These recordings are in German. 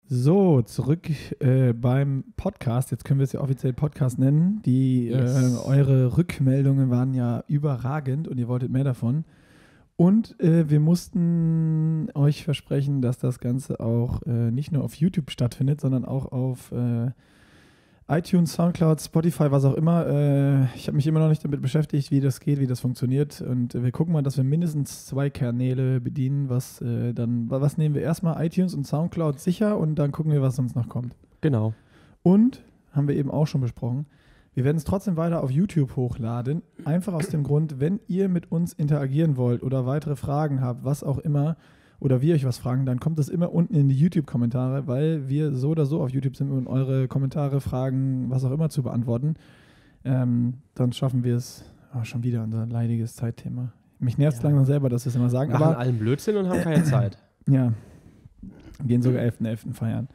So, zurück beim Podcast. Jetzt können wir es ja offiziell Podcast nennen. Eure Rückmeldungen waren ja überragend und ihr wolltet mehr davon. Und wir mussten euch versprechen, dass das Ganze auch nicht nur auf YouTube stattfindet, sondern auch auf iTunes, Soundcloud, Spotify, was auch immer. Ich habe mich immer noch nicht damit beschäftigt, wie das geht, wie das funktioniert. Und wir gucken mal, dass wir mindestens 2 Kanäle bedienen. Was nehmen wir erstmal? iTunes und Soundcloud sicher und dann gucken wir, was sonst noch kommt. Genau. Und, haben wir eben auch schon besprochen, wir werden es trotzdem weiter auf YouTube hochladen. Einfach aus dem Grund, wenn ihr mit uns interagieren wollt oder weitere Fragen habt, was auch immer, oder wir euch was fragen, dann kommt das immer unten in die YouTube-Kommentare, weil wir so oder so auf YouTube sind, um eure Kommentare, Fragen, was auch immer zu beantworten. Dann schaffen wir es schon wieder, unser leidiges Zeitthema. Mich nervt es langsam selber, dass wir es immer sagen. Wir machen allen Blödsinn und haben keine Zeit. Ja, gehen sogar 11.11. feiern.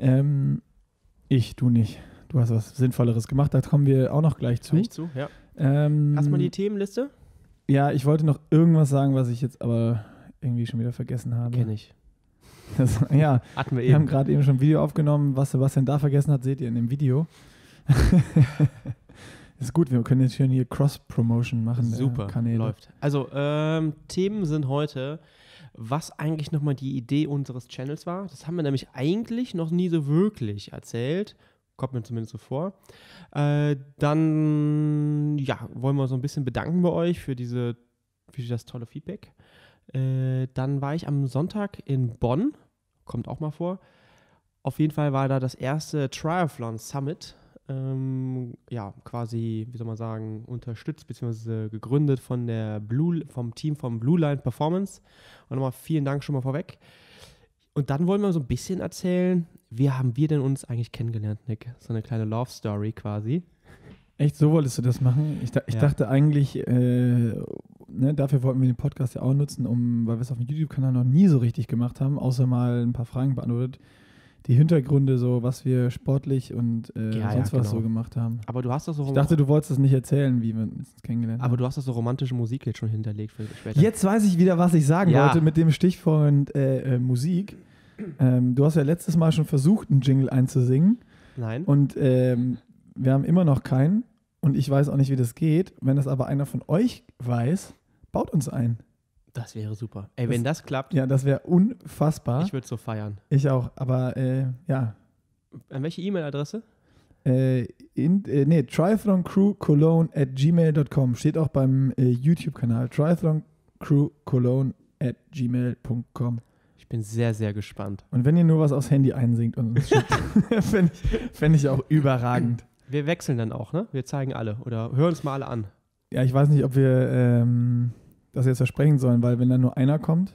Du nicht. Du hast was Sinnvolleres gemacht, da kommen wir auch noch gleich zu. Ja. Erstmal die Themenliste? Ja, ich wollte noch irgendwas sagen, was ich jetzt aber irgendwie schon wieder vergessen habe. Kenn ich. Ja, hatten wir haben gerade eben schon ein Video aufgenommen. Was Sebastian da vergessen hat, seht ihr in dem Video. Ist gut, wir können jetzt schön hier Cross-Promotion machen. Super, Kanäle. Läuft. Also, Themen sind heute, was eigentlich nochmal die Idee unseres Channels war. Das haben wir nämlich eigentlich noch nie so wirklich erzählt. Kommt mir zumindest so vor. Dann, wollen wir so ein bisschen bedanken bei euch für das tolle Feedback. Dann war ich am Sonntag in Bonn, kommt auch mal vor. Auf jeden Fall war da das erste Triathlon Summit, quasi, wie soll man sagen, unterstützt bzw. gegründet vom Team vom Blue Line Performance. Und nochmal vielen Dank schon mal vorweg. Und dann wollen wir so ein bisschen erzählen, wie haben wir denn uns eigentlich kennengelernt, Nick? So eine kleine Love Story quasi. Echt, so wolltest du das machen? Ich dachte eigentlich, dafür wollten wir den Podcast ja auch nutzen, weil wir es auf dem YouTube-Kanal noch nie so richtig gemacht haben, außer mal ein paar Fragen beantwortet. Die Hintergründe, so was wir sportlich und was so gemacht haben. Aber du hast das so Ich dachte, du wolltest das nicht erzählen, wie wir uns kennengelernt haben. Aber du hast das so romantische Musik jetzt schon hinterlegt für später. Jetzt weiß ich wieder, was ich sagen wollte mit dem Stichwort Musik. Du hast ja letztes Mal schon versucht, einen Jingle einzusingen. Nein. Und wir haben immer noch keinen. Und ich weiß auch nicht, wie das geht. Wenn das aber einer von euch weiß, baut uns ein. Das wäre super. Ey, wenn das klappt. Ja, das wäre unfassbar. Ich würde so feiern. Ich auch, aber ja. An welche E-Mail-Adresse? triathloncrewcologne@gmail.com. Steht auch beim YouTube-Kanal. triathloncrewcologne@gmail.com. Ich bin sehr, sehr gespannt. Und wenn ihr nur was aufs Handy einsingt und uns schickt, fände ich auch überragend. Wir wechseln dann auch, ne? Wir zeigen alle oder hören uns mal alle an. Ja, ich weiß nicht, ob wir das jetzt versprechen sollen, weil wenn dann nur einer kommt.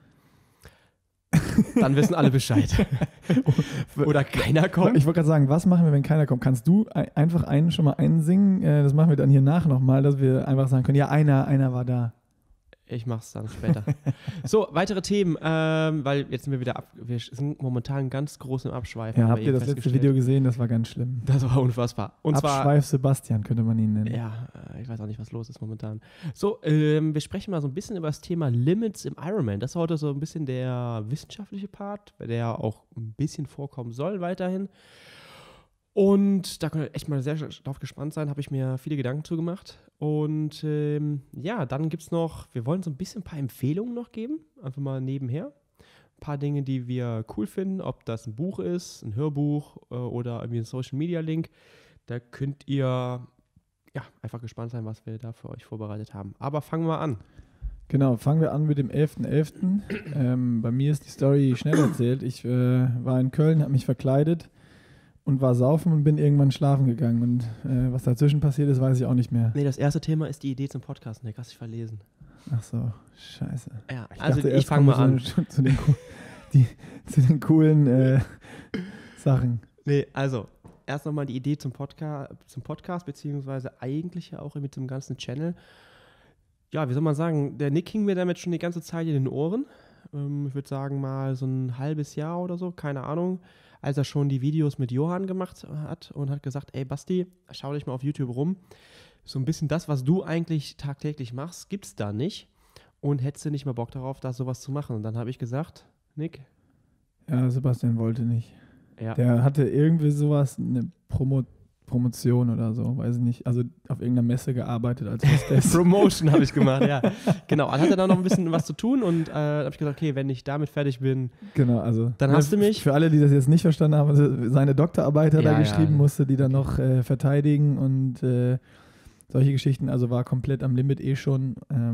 Dann wissen alle Bescheid. Oder keiner kommt. Ich wollte gerade sagen, was machen wir, wenn keiner kommt? Kannst du einfach einen schon mal einsingen? Das machen wir dann hier nach nochmal, dass wir einfach sagen können, ja, einer war da. Ich mach's dann später. So, weitere Themen, weil jetzt sind wir sind momentan ganz groß im Abschweifen. Ja, habt ihr das letzte Video gesehen? Das war ganz schlimm. Das war unfassbar. Und Abschweif Sebastian könnte man ihn nennen. Ja, ich weiß auch nicht, was los ist momentan. So, wir sprechen mal so ein bisschen über das Thema Limits im Ironman. Das ist heute so ein bisschen der wissenschaftliche Part, der auch ein bisschen vorkommen soll weiterhin. Und da könnt ihr echt mal sehr drauf gespannt sein, habe ich mir viele Gedanken zu gemacht. Und dann gibt es noch, wir wollen so ein bisschen ein paar Empfehlungen noch geben, einfach mal nebenher. Ein paar Dinge, die wir cool finden, ob das ein Buch ist, ein Hörbuch oder irgendwie ein Social-Media-Link. Da könnt ihr einfach gespannt sein, was wir da für euch vorbereitet haben. Aber fangen wir an. Genau, fangen wir an mit dem 11.11. Bei mir ist die Story schnell erzählt. Ich war in Köln, habe mich verkleidet und war saufen und bin irgendwann schlafen gegangen. Und was dazwischen passiert ist, weiß ich auch nicht mehr. Nee, das erste Thema ist die Idee zum Podcast, Nick. Hast dich verlesen. Ach so, scheiße. Ja, ich fange mal an. Zu den coolen Sachen. Nee, also, erst nochmal die Idee zum Podcast, beziehungsweise eigentlich ja auch mit dem ganzen Channel. Ja, wie soll man sagen, der Nick hing mir damit schon die ganze Zeit in den Ohren. Ich würde sagen mal so ein halbes Jahr oder so, keine Ahnung, als er schon die Videos mit Johann gemacht hat und hat gesagt, ey Basti, schau dich mal auf YouTube rum. So ein bisschen das, was du eigentlich tagtäglich machst, gibt's da nicht. Und hättest du nicht mal Bock darauf, da sowas zu machen? Und dann habe ich gesagt, Nick, Ja, Sebastian wollte nicht. Ja. Der hatte irgendwie sowas, eine Promotion oder so, weiß ich nicht. Also auf irgendeiner Messe gearbeitet als Hostess. Promotion habe ich gemacht, ja. Genau, dann hat er da noch ein bisschen was zu tun und habe ich gesagt, okay, wenn ich damit fertig bin, genau, also dann hast du mich. Für alle, die das jetzt nicht verstanden haben, also seine Doktorarbeit hat er Ja, geschrieben, ja. musste die dann noch verteidigen und solche Geschichten, also war komplett am Limit schon.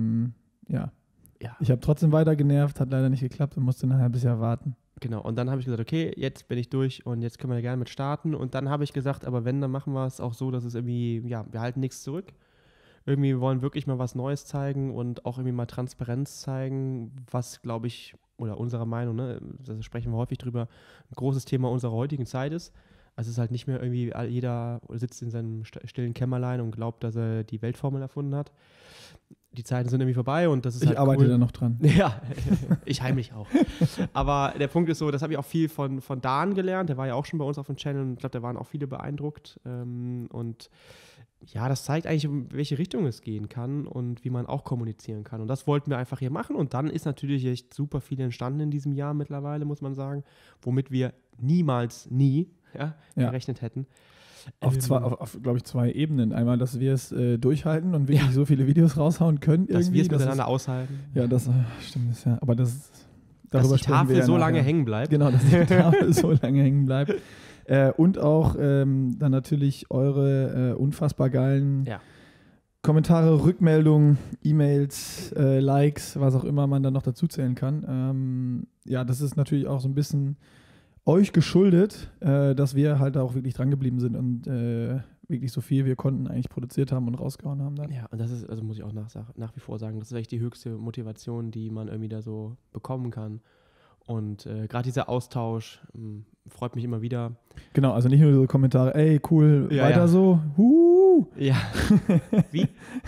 Ja. Ich habe trotzdem weiter genervt, hat leider nicht geklappt und musste ein halbes Jahr warten. Genau, und dann habe ich gesagt, okay, jetzt bin ich durch und jetzt können wir gerne mit starten. Und dann habe ich gesagt, aber wenn, dann machen wir es auch so, dass es irgendwie, ja, wir halten nichts zurück. Irgendwie wir wollen wirklich mal was Neues zeigen und auch irgendwie mal Transparenz zeigen, was, glaube ich, oder unserer Meinung, ne, da sprechen wir häufig drüber, ein großes Thema unserer heutigen Zeit ist. Also es ist halt nicht mehr irgendwie, jeder sitzt in seinem stillen Kämmerlein und glaubt, dass er die Weltformel erfunden hat. Die Zeiten sind irgendwie vorbei und das ist Ich arbeite da noch dran. Ja, ich heimlich auch. Aber der Punkt ist so, das habe ich auch viel von Dan gelernt. Der war ja auch schon bei uns auf dem Channel und ich glaube, da waren auch viele beeindruckt. Und ja, das zeigt eigentlich, in welche Richtung es gehen kann und wie man auch kommunizieren kann. Und das wollten wir einfach hier machen. Und dann ist natürlich echt super viel entstanden in diesem Jahr mittlerweile, muss man sagen, womit wir niemals gerechnet hätten. Auf, glaube ich, 2 Ebenen. Einmal, dass wir es durchhalten und wirklich so viele Videos raushauen können. Dass wir es miteinander aushalten. Ja, das stimmt. Das, ja. Aber dass die Tafel so lange hängen bleibt. Genau, dass die Tafel so lange hängen bleibt. Und auch dann natürlich eure unfassbar geilen Kommentare, Rückmeldungen, E-Mails, Likes, was auch immer man dann noch dazu zählen kann. Ja, das ist natürlich auch so ein bisschen euch geschuldet, dass wir halt auch wirklich dran geblieben sind und wirklich so viel wir konnten eigentlich produziert haben und rausgehauen haben dann. Ja, und das ist, also muss ich auch nach wie vor sagen, das ist echt die höchste Motivation, die man irgendwie da so bekommen kann. Und gerade dieser Austausch freut mich immer wieder. Genau, also nicht nur so Kommentare, ey, cool, weiter so, Ja. Wie?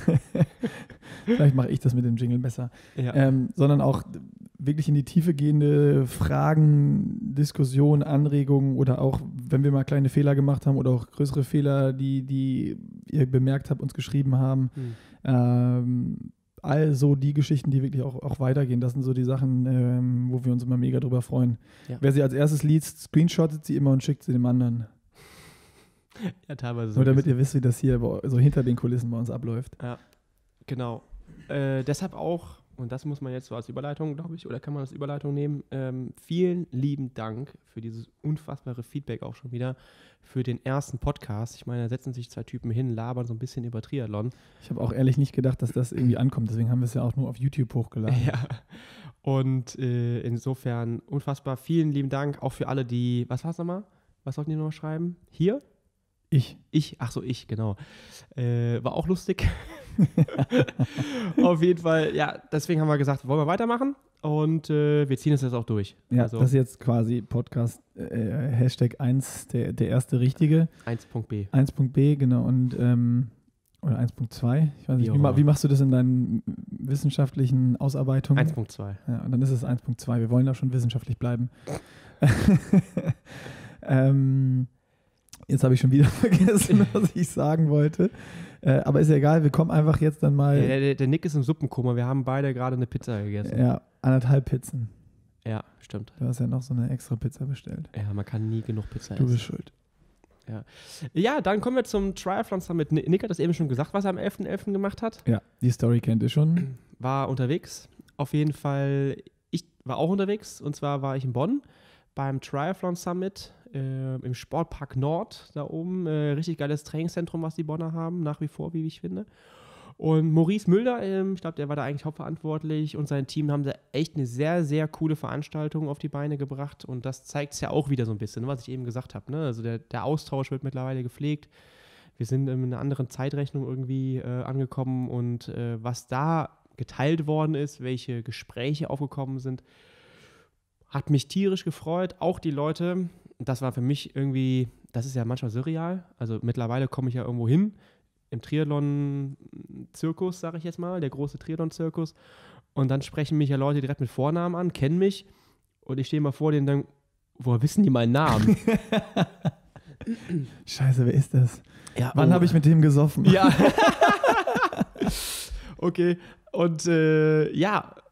Vielleicht mache ich das mit dem Jingle besser. Ja. Sondern auch wirklich in die Tiefe gehende Fragen, Diskussionen, Anregungen oder auch, wenn wir mal kleine Fehler gemacht haben oder auch größere Fehler, die ihr bemerkt habt, uns geschrieben haben. Also die Geschichten, die wirklich auch weitergehen, das sind so die Sachen, wo wir uns immer mega drüber freuen. Ja. Wer sie als erstes liest, screenshottet sie immer und schickt sie dem anderen. Ja, teilweise so. Nur damit ihr wisst, wie das hier so hinter den Kulissen bei uns abläuft. Ja, genau. Deshalb auch, und das muss man jetzt so als Überleitung, glaube ich, oder kann man als Überleitung nehmen, vielen lieben Dank für dieses unfassbare Feedback auch schon wieder für den ersten Podcast. Ich meine, da setzen sich 2 Typen hin, labern so ein bisschen über Triathlon. Ich habe auch ehrlich nicht gedacht, dass das irgendwie ankommt, deswegen haben wir es ja auch nur auf YouTube hochgeladen. Ja, und insofern unfassbar vielen lieben Dank auch für alle, die, was war es nochmal? Was sollten die nochmal schreiben? Hier? Ich, genau. War auch lustig. Auf jeden Fall, ja, deswegen haben wir gesagt, wollen wir weitermachen und wir ziehen es jetzt auch durch. Ja, also, das ist jetzt quasi Podcast Hashtag 1, der erste richtige. 1.b. 1.b, genau, und oder 1.2, ich weiß nicht, wie machst du das in deinen wissenschaftlichen Ausarbeitungen? 1.2. Ja, und dann ist es 1.2, wir wollen da schon wissenschaftlich bleiben. Jetzt habe ich schon wieder vergessen, was ich sagen wollte. Aber ist ja egal, wir kommen einfach jetzt dann mal. Ja, der Nick ist im Suppenkoma, wir haben beide gerade eine Pizza gegessen. Ja, 1,5 Pizzen. Ja, stimmt. Du hast ja noch so eine extra Pizza bestellt. Ja, man kann nie genug Pizza essen. Du bist schuld. Ja, dann kommen wir zum Triathlon Summit. Nick hat das eben schon gesagt, was er am 11.11. gemacht hat. Ja, die Story kennt ihr schon. War unterwegs. Auf jeden Fall, ich war auch unterwegs. Und zwar war ich in Bonn beim Triathlon Summit im Sportpark Nord da oben. Richtig geiles Trainingszentrum, was die Bonner haben, nach wie vor, wie ich finde. Und Maurice Mülder, ich glaube, der war da eigentlich hauptverantwortlich und sein Team haben da echt eine sehr, sehr coole Veranstaltung auf die Beine gebracht. Und das zeigt es ja auch wieder so ein bisschen, was ich eben gesagt habe. Ne? Also der Austausch wird mittlerweile gepflegt. Wir sind in einer anderen Zeitrechnung irgendwie angekommen und was da geteilt worden ist, welche Gespräche aufgekommen sind, hat mich tierisch gefreut. Auch die Leute, das war für mich irgendwie, das ist ja manchmal surreal. Also mittlerweile komme ich ja irgendwo hin, im Triathlon-Zirkus, sage ich jetzt mal, der große Triathlon-Zirkus. Und dann sprechen mich ja Leute direkt mit Vornamen an, kennen mich. Und ich stehe mal vor denen und denke, woher wissen die meinen Namen? Scheiße, wer ist das? Ja, wann habe ich mit dem gesoffen? Ja. Okay. Und ja,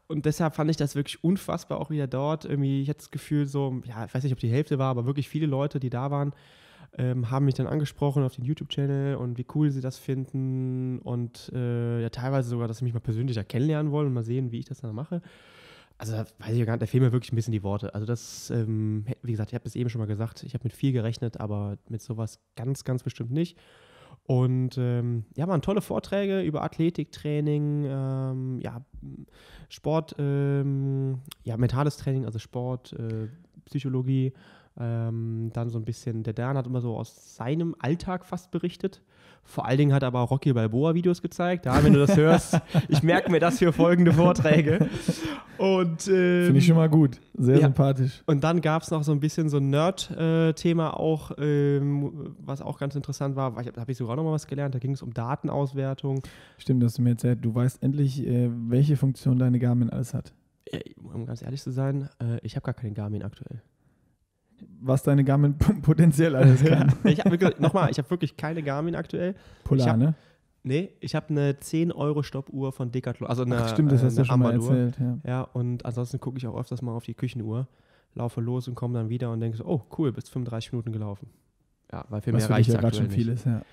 Und deshalb fand ich das wirklich unfassbar auch wieder dort. Irgendwie, ich hatte das Gefühl so, ja, ich weiß nicht, ob die Hälfte war, aber wirklich viele Leute, die da waren, haben mich dann angesprochen auf den YouTube-Channel und wie cool sie das finden und ja, teilweise sogar, dass sie mich mal persönlicher kennenlernen wollen und mal sehen, wie ich das dann mache. Also da weiß ich ja gar nicht, da fehlen mir wirklich ein bisschen die Worte. Also das, wie gesagt, ich habe es eben schon mal gesagt, ich habe mit viel gerechnet, aber mit sowas ganz, ganz bestimmt nicht. Und ja, waren tolle Vorträge über Athletiktraining, ja, Sport, ja, mentales Training, also Sport, Psychologie. Dann so ein bisschen, der Dan hat immer so aus seinem Alltag fast berichtet. Vor allen Dingen hat er aber auch Rocky Balboa Videos gezeigt. Da, wenn du das hörst, ich merke mir das für folgende Vorträge. Und finde ich schon mal gut. Sehr sympathisch. Und dann gab es noch so ein bisschen so ein Nerd-Thema auch, was auch ganz interessant war. Da habe ich sogar noch mal was gelernt. Da ging es um Datenauswertung. Stimmt, dass du mir erzählt, du weißt endlich, welche Funktion deine Garmin alles hat. Um ganz ehrlich zu sein, ich habe gar keinen Garmin aktuell. Was deine Garmin potenziell alles kann. Ich habe wirklich keine Garmin aktuell. Polar, ne? Nee, ich habe eine 10-Euro-Stoppuhr von Decathlon. Also eine, stimmt, das hast du schon mal erzählt. Ja, und ansonsten gucke ich auch öfters mal auf die Küchenuhr, laufe los und komme dann wieder und denke so, oh cool, bist 35 Minuten gelaufen. Ja, weil für mehr reicht es aktuell schon nicht. Viel ist, ja.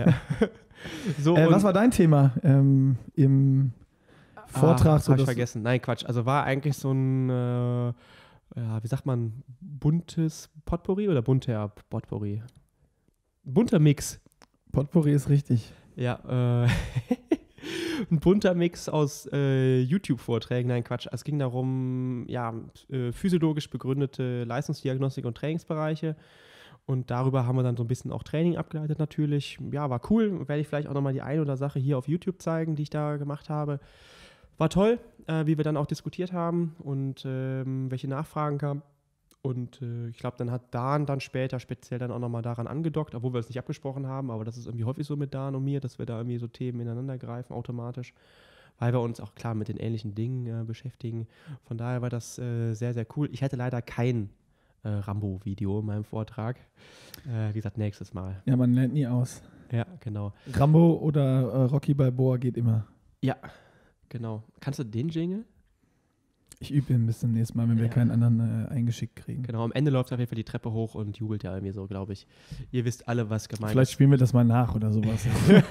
So, was war dein Thema im Vortrag? Habe ich vergessen. Nein, Quatsch. Also war eigentlich so ein ja, wie sagt man, buntes Potpourri oder bunter Potpourri? Bunter Mix. Potpourri ist richtig. Ja, ein bunter Mix aus YouTube-Vorträgen. Nein, Quatsch. Es ging darum, ja, physiologisch begründete Leistungsdiagnostik und Trainingsbereiche. Und darüber haben wir dann so ein bisschen auch Training abgeleitet natürlich. Ja, war cool. Werde ich vielleicht auch nochmal die eine oder andere Sache hier auf YouTube zeigen, die ich da gemacht habe. War toll, wie wir dann auch diskutiert haben und welche Nachfragen kamen. Und ich glaube, dann hat Dan dann später speziell dann auch nochmal daran angedockt, obwohl wir es nicht abgesprochen haben, aber das ist irgendwie häufig so mit Dan und mir, dass wir da irgendwie so Themen ineinander greifen automatisch, weil wir uns auch klar mit den ähnlichen Dingen beschäftigen. Von daher war das sehr, sehr cool. Ich hatte leider kein Rambo-Video in meinem Vortrag. Wie gesagt, nächstes Mal. Ja, man lernt nie aus. Ja, genau. Rambo oder Rocky Balboa geht immer. Ja, genau. Kannst du den Jingle? Ich übe ihn bis zum nächsten Mal, wenn wir keinen anderen eingeschickt kriegen. Genau, am Ende läuft er auf jeden Fall die Treppe hoch und jubelt ja irgendwie so, glaube ich. Ihr wisst alle, was gemeint ist. Vielleicht spielen wir das mal nach oder sowas.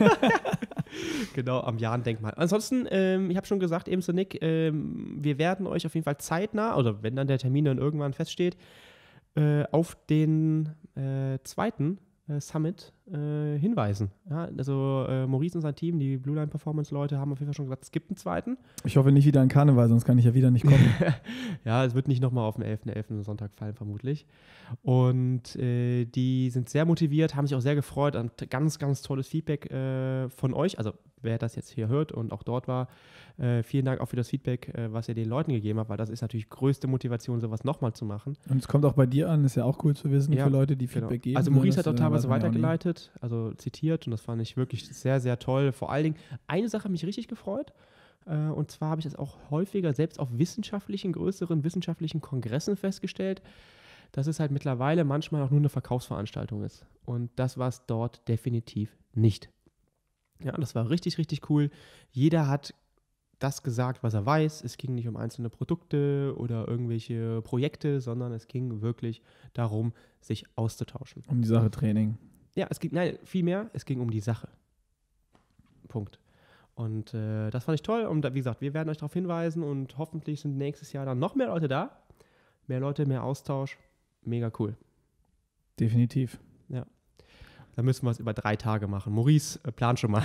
Genau, am Jahn-Denkmal. Ansonsten, ich habe schon gesagt, eben zu Nick, wir werden euch auf jeden Fall zeitnah, oder wenn dann der Termin dann irgendwann feststeht, auf den zweiten Summit hinweisen. Ja, also Maurice und sein Team, die Blue Line Performance Leute, haben auf jeden Fall schon gesagt, es gibt einen zweiten. Ich hoffe nicht wieder an Karneval, sonst kann ich ja wieder nicht kommen. Ja, es wird nicht nochmal auf den 11.11. Sonntag fallen, vermutlich. Und die sind sehr motiviert, haben sich auch sehr gefreut und ganz, ganz tolles Feedback von euch. Also wer das jetzt hier hört und auch dort war, vielen Dank auch für das Feedback, was ihr den Leuten gegeben habt, weil das ist natürlich größte Motivation, sowas nochmal zu machen. Und es kommt auch bei dir an, ist ja auch cool zu wissen für Leute, die Feedback geben. Also Maurice hat auch teilweise weitergeleitet, also zitiert und das fand ich wirklich sehr, sehr toll. Vor allen Dingen, eine Sache hat mich richtig gefreut und zwar habe ich das auch häufiger selbst auf größeren wissenschaftlichen Kongressen festgestellt, dass es halt mittlerweile manchmal auch nur eine Verkaufsveranstaltung ist und das war es dort definitiv nicht. Ja, das war richtig, richtig cool. Jeder hat das gesagt, was er weiß. Es ging nicht um einzelne Produkte oder irgendwelche Projekte, sondern es ging wirklich darum, sich auszutauschen. Um die Sache Training. Ja, vielmehr, es ging um die Sache. Punkt. Und das fand ich toll. Und wie gesagt, wir werden euch darauf hinweisen und hoffentlich sind nächstes Jahr dann noch mehr Leute da. Mehr Leute, mehr Austausch. Mega cool. Definitiv. Ja. Da müssen wir es über 3 Tage machen. Maurice, plan schon mal.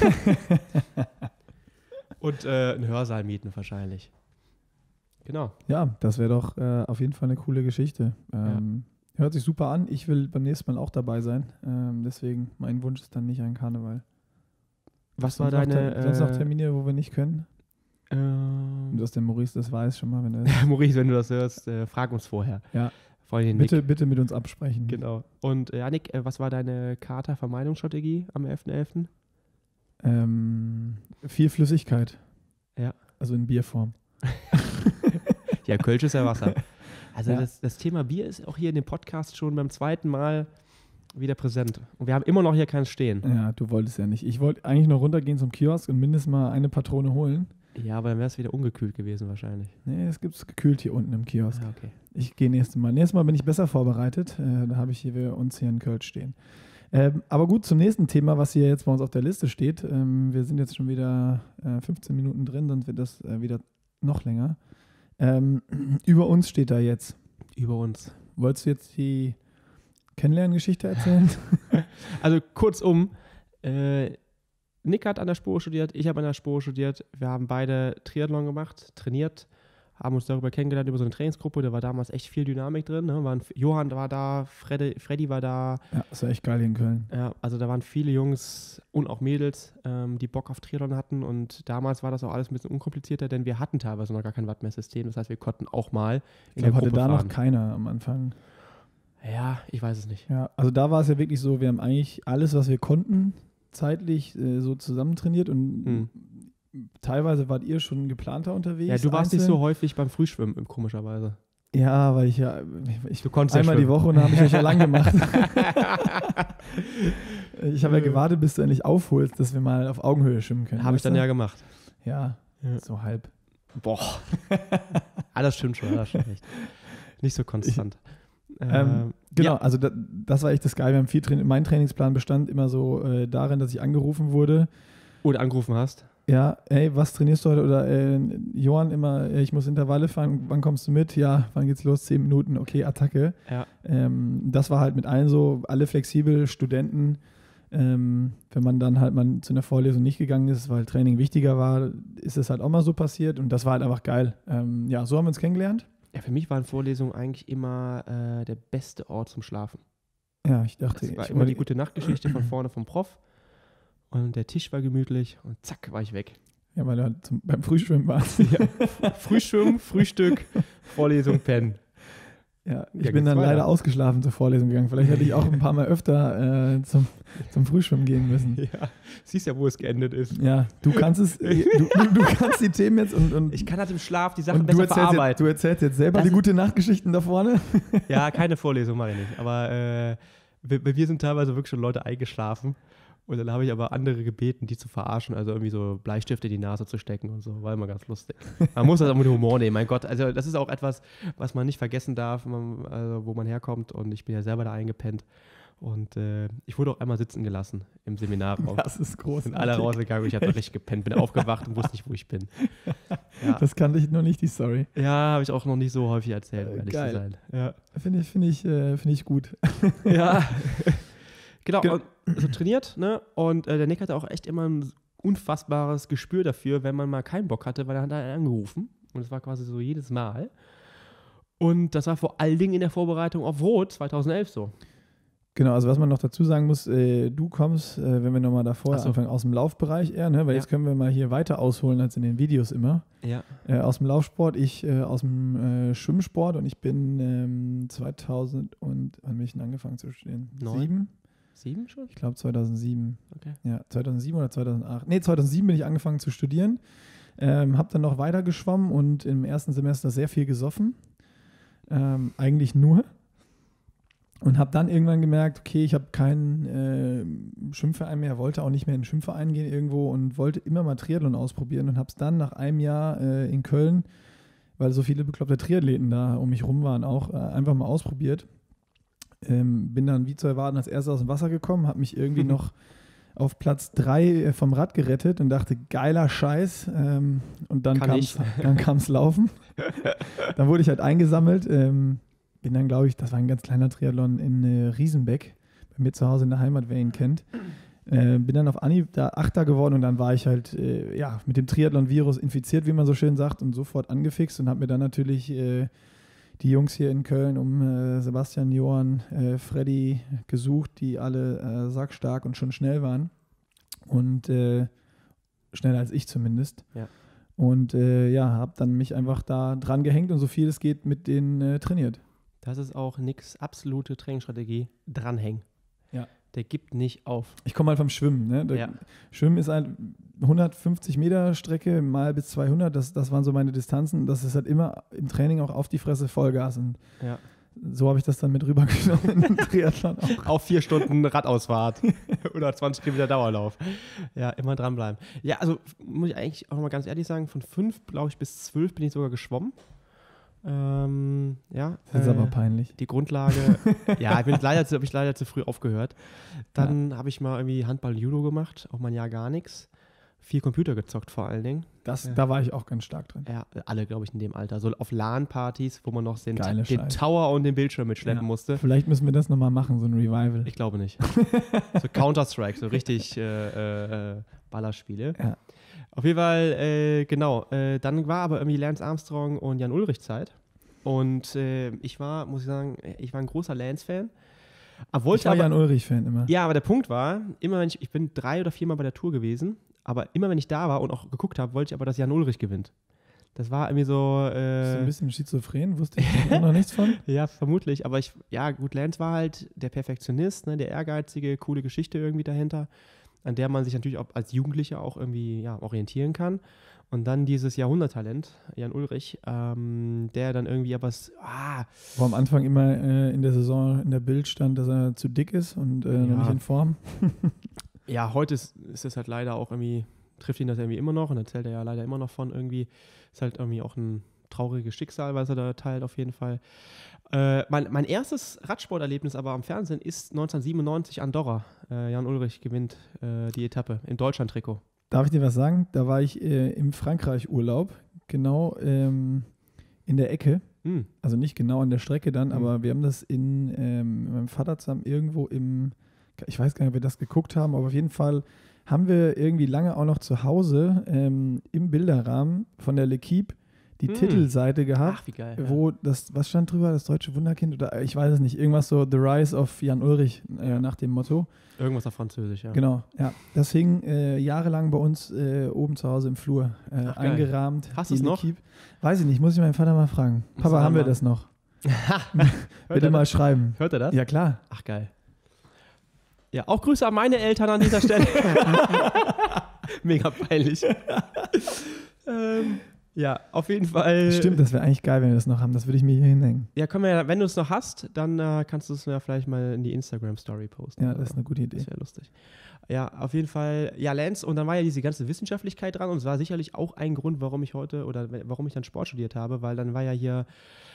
Und einen Hörsaal mieten wahrscheinlich. Genau. Ja, das wäre doch auf jeden Fall eine coole Geschichte. Hört sich super an. Ich will beim nächsten Mal auch dabei sein. Deswegen, mein Wunsch ist dann nicht ein Karneval. Was war deine... Sonst noch Termine, wo wir nicht können? Dass der Maurice das weiß schon mal. Wenn Maurice, wenn du das hörst, frag uns vorher. Ja. Bitte mit uns absprechen. Genau. Und Nick, was war deine Kater-Vermeidungsstrategie am 11.11.? Viel Flüssigkeit. Ja. Also in Bierform. Ja, Kölsch ist ja Wasser. Also das Thema Bier ist auch hier in dem Podcast schon beim 2. Mal wieder präsent. Und wir haben immer noch hier keins stehen. Ja, du wolltest ja nicht. Ich wollte eigentlich noch runtergehen zum Kiosk und mindestens mal eine Patrone holen. Ja, aber dann wäre es wieder ungekühlt gewesen wahrscheinlich. Nee, es gibt es gekühlt hier unten im Kiosk. Ja, okay. Ich gehe nächstes Mal. Nächstes Mal bin ich besser vorbereitet. Da habe ich hier uns hier in Köln stehen. Aber gut, zum nächsten Thema, was hier jetzt bei uns auf der Liste steht. Wir sind jetzt schon wieder 15 Minuten drin, dann wird das wieder noch länger. Über uns steht da jetzt. Über uns. Wolltest du jetzt die Kennenlerngeschichte erzählen? Also kurzum, Nick hat an der Spore studiert, ich habe an der Spore studiert. Wir haben beide Triathlon gemacht, trainiert, haben uns darüber kennengelernt, über so eine Trainingsgruppe. Da war damals echt viel Dynamik drin. Ne? Johann war da, Freddy war da. Ja, das war echt geil hier in Köln. Ja, also da waren viele Jungs und auch Mädels, die Bock auf Triathlon hatten. Und damals war das auch alles ein bisschen unkomplizierter, denn wir hatten teilweise noch gar kein Wattmesssystem. Das heißt, wir konnten auch mal in der Gruppe fahren. Hatte da noch keiner am Anfang. Ja, ich weiß es nicht. Ja, also da war es ja wirklich so, wir haben eigentlich alles, was wir konnten, zeitlich so zusammen trainiert und teilweise wart ihr schon geplanter unterwegs. Ja, du warst nicht so häufig beim Frühschwimmen, komischerweise. Ja, weil ich du konntest einmal die Woche und dann habe ich euch ja lang gemacht. Ich habe ja gewartet, bis du endlich aufholst, dass wir mal auf Augenhöhe schwimmen können. Habe ich dann ja gemacht. Ja, so halb. Boah. Das stimmt schon, echt. Nicht so konstant. Genau, ja. Also das war echt das Geile. Wir haben viel mein Trainingsplan bestand immer so darin, dass ich angerufen wurde. Oder angerufen hast. Ja, ey, was trainierst du heute? Oder Johann immer, ich muss Intervalle fahren, wann kommst du mit? Ja, wann geht's los? 10 Minuten, okay, Attacke. Ja. Das war halt mit allen so, alle flexibel, Studenten. Wenn man dann halt mal zu einer Vorlesung nicht gegangen ist, weil Training wichtiger war, ist es halt auch mal so passiert und das war halt einfach geil. Ja, so haben wir uns kennengelernt. Ja, für mich waren Vorlesungen eigentlich immer der beste Ort zum Schlafen. Ja, ich dachte... Das war immer die gute Nachtgeschichte von vorne vom Prof. Und der Tisch war gemütlich und zack, war ich weg. Ja, weil du halt beim Frühschwimmen warst. Ja. Frühschwimmen, Frühstück, Vorlesung, Pennen. Ja, ich bin dann leider ausgeschlafen zur Vorlesung gegangen. Vielleicht hätte ich auch ein paar Mal öfter zum Frühschwimmen gehen müssen. Ja, siehst ja, wo es geendet ist. Ja, du kannst es, du kannst die Themen jetzt und ich kann halt im Schlaf die Sachen besser verarbeiten. Du erzählst jetzt selber die gute Nachtgeschichten da vorne. Ja, keine Vorlesung mache ich nicht. Aber bei mir sind teilweise wirklich schon Leute eingeschlafen. Und dann habe ich aber andere gebeten, die zu verarschen, also irgendwie so Bleistifte in die Nase zu stecken und so, war immer ganz lustig. Man muss das auch mit Humor nehmen, mein Gott. Also das ist auch etwas, was man nicht vergessen darf, wo man herkommt, und ich bin ja selber da eingepennt. Und ich wurde auch einmal sitzen gelassen im Seminarraum. Das ist großartig. Sind alle rausgegangen und ich habe richtig gepennt, bin aufgewacht und wusste nicht, wo ich bin. Ja. Das kannte ich noch nicht, die Story. Ja, habe ich auch noch nicht so häufig erzählt, um ehrlich zu sein. Ja. Finde ich gut. Ja. Genau, also trainiert, ne? Und der Nick hatte auch echt immer ein unfassbares Gespür dafür, wenn man mal keinen Bock hatte, weil er hat angerufen. Und das war quasi so jedes Mal. Und das war vor allen Dingen in der Vorbereitung auf Rot 2011 so. Genau, also was man noch dazu sagen muss, du kommst, wenn wir nochmal davor anfangen, aus dem Laufbereich eher, ne? Weil jetzt können wir mal hier weiter ausholen als in den Videos immer. Ja. Aus dem Laufsport, ich aus dem Schwimmsport, und ich bin 2000 und wann bin ich denn angefangen zu studieren? 7 schon? Ich glaube 2007. Okay. Ja, 2007 oder 2008. Nee, 2007 bin ich angefangen zu studieren. Habe dann noch weiter geschwommen und im ersten Semester sehr viel gesoffen. Eigentlich nur. Und habe dann irgendwann gemerkt, okay, ich habe keinen Schwimmverein mehr, wollte auch nicht mehr in einen Schwimmverein gehen irgendwo und wollte immer mal Triathlon ausprobieren und habe es dann nach einem Jahr in Köln, weil so viele bekloppte Triathleten da um mich rum waren, auch einfach mal ausprobiert. Bin dann wie zu erwarten als erster aus dem Wasser gekommen, habe mich irgendwie noch auf Platz 3 vom Rad gerettet und dachte, geiler Scheiß. Und dann kam's Laufen. Dann wurde ich halt eingesammelt. Bin dann, glaube ich, das war ein ganz kleiner Triathlon in Riesenbeck, bei mir zu Hause in der Heimat, wer ihn kennt. Bin dann auf Anhieb da Achter geworden und dann war ich halt mit dem Triathlon-Virus infiziert, wie man so schön sagt, und sofort angefixt und habe mir dann natürlich die Jungs hier in Köln um Sebastian, Johann, Freddy gesucht, die alle sackstark und schon schnell waren. Und schneller als ich zumindest. Ja. Und habe dann mich einfach da dran gehängt und so viel es geht mit denen trainiert. Das ist auch Nicks absolute Trainingsstrategie, dranhängen. Ja. Der gibt nicht auf. Ich komme halt vom Schwimmen. Ne? Schwimmen ist halt 150 Meter Strecke mal bis 200. Das waren so meine Distanzen. Das ist halt immer im Training auch auf die Fresse Vollgas. Und So habe ich das dann mit rübergenommen in den Triathlon auch. Auf 4 Stunden Radausfahrt oder 20 Kilometer Dauerlauf. Ja, immer dranbleiben. Ja, also muss ich eigentlich auch mal ganz ehrlich sagen, von 5, glaube ich, bis 12 bin ich sogar geschwommen. Ja. Das ist aber peinlich. Die Grundlage, ja, habe ich leider zu früh aufgehört. Dann habe ich mal irgendwie Handball und Judo gemacht, auch mal ein Jahr gar nichts. Viel Computer gezockt vor allen Dingen. Da war ich auch ganz stark drin. Ja, alle, glaube ich, in dem Alter. So auf LAN-Partys, wo man noch den Scheiße. Tower und den Bildschirm mitschleppen musste. Vielleicht müssen wir das nochmal machen, so ein Revival. Ich glaube nicht. So Counter-Strike, so richtig Ballerspiele. Ja. Auf jeden Fall, genau. Dann war aber irgendwie Lance Armstrong und Jan Ullrich Zeit. Und ich war, muss ich sagen, ein großer Lance-Fan. Ich war Jan Ullrich-Fan immer. Ja, aber der Punkt war, immer wenn ich bin 3 oder 4 Mal bei der Tour gewesen, aber immer wenn ich da war und auch geguckt habe, wollte ich aber, dass Jan Ullrich gewinnt. Das war irgendwie so. Bist du ein bisschen schizophren? Wusste ich noch nichts von? Ja, vermutlich. Aber gut, Lance war halt der Perfektionist, ne, der ehrgeizige, coole Geschichte irgendwie dahinter, an der man sich natürlich auch als Jugendlicher auch irgendwie orientieren kann. Und dann dieses Jahrhunderttalent, Jan Ullrich, der dann irgendwie aber Wo am Anfang immer in der Saison in der Bild stand, dass er zu dick ist und noch nicht in Form. Ja, heute ist es halt leider auch irgendwie, trifft ihn das irgendwie immer noch und erzählt er ja leider immer noch von irgendwie. Ist halt irgendwie auch ein trauriges Schicksal, was er da teilt auf jeden Fall. Mein erstes Radsporterlebnis aber am Fernsehen ist 1997 Andorra. Jan Ullrich gewinnt die Etappe in Deutschland-Trikot. Darf ich dir was sagen? Da war ich im Frankreich-Urlaub, genau in der Ecke. Also nicht genau an der Strecke dann, aber wir haben das in meinem Vater zusammen irgendwo ich weiß gar nicht, ob wir das geguckt haben, aber auf jeden Fall haben wir irgendwie lange auch noch zu Hause im Bilderrahmen von der L'Équipe die Titelseite gehabt. Ach, wie geil. Wo was stand drüber? Das deutsche Wunderkind oder ich weiß es nicht. Irgendwas so The Rise of Jan Ullrich nach dem Motto. Irgendwas auf Französisch, ja. Genau, ja. Das hing jahrelang bei uns oben zu Hause im Flur eingerahmt. Hast du es noch? Weiß ich nicht, muss ich meinen Vater mal fragen. Papa, haben wir das noch? Bitte mal schreiben. Hört er das? Ja, klar. Ach, geil. Ja, auch Grüße an meine Eltern an dieser Stelle. Mega peinlich. Ja, auf jeden Fall. Stimmt, das wäre eigentlich geil, wenn wir das noch haben. Das würde ich mir hier hinhängen. Ja, wenn du es noch hast, dann kannst du es ja vielleicht mal in die Instagram-Story posten. Ja, das ist eine gute Idee. Das wäre lustig. Ja, auf jeden Fall. Ja, Lance, und dann war ja diese ganze Wissenschaftlichkeit dran und es war sicherlich auch ein Grund, warum ich dann Sport studiert habe, weil dann war ja hier,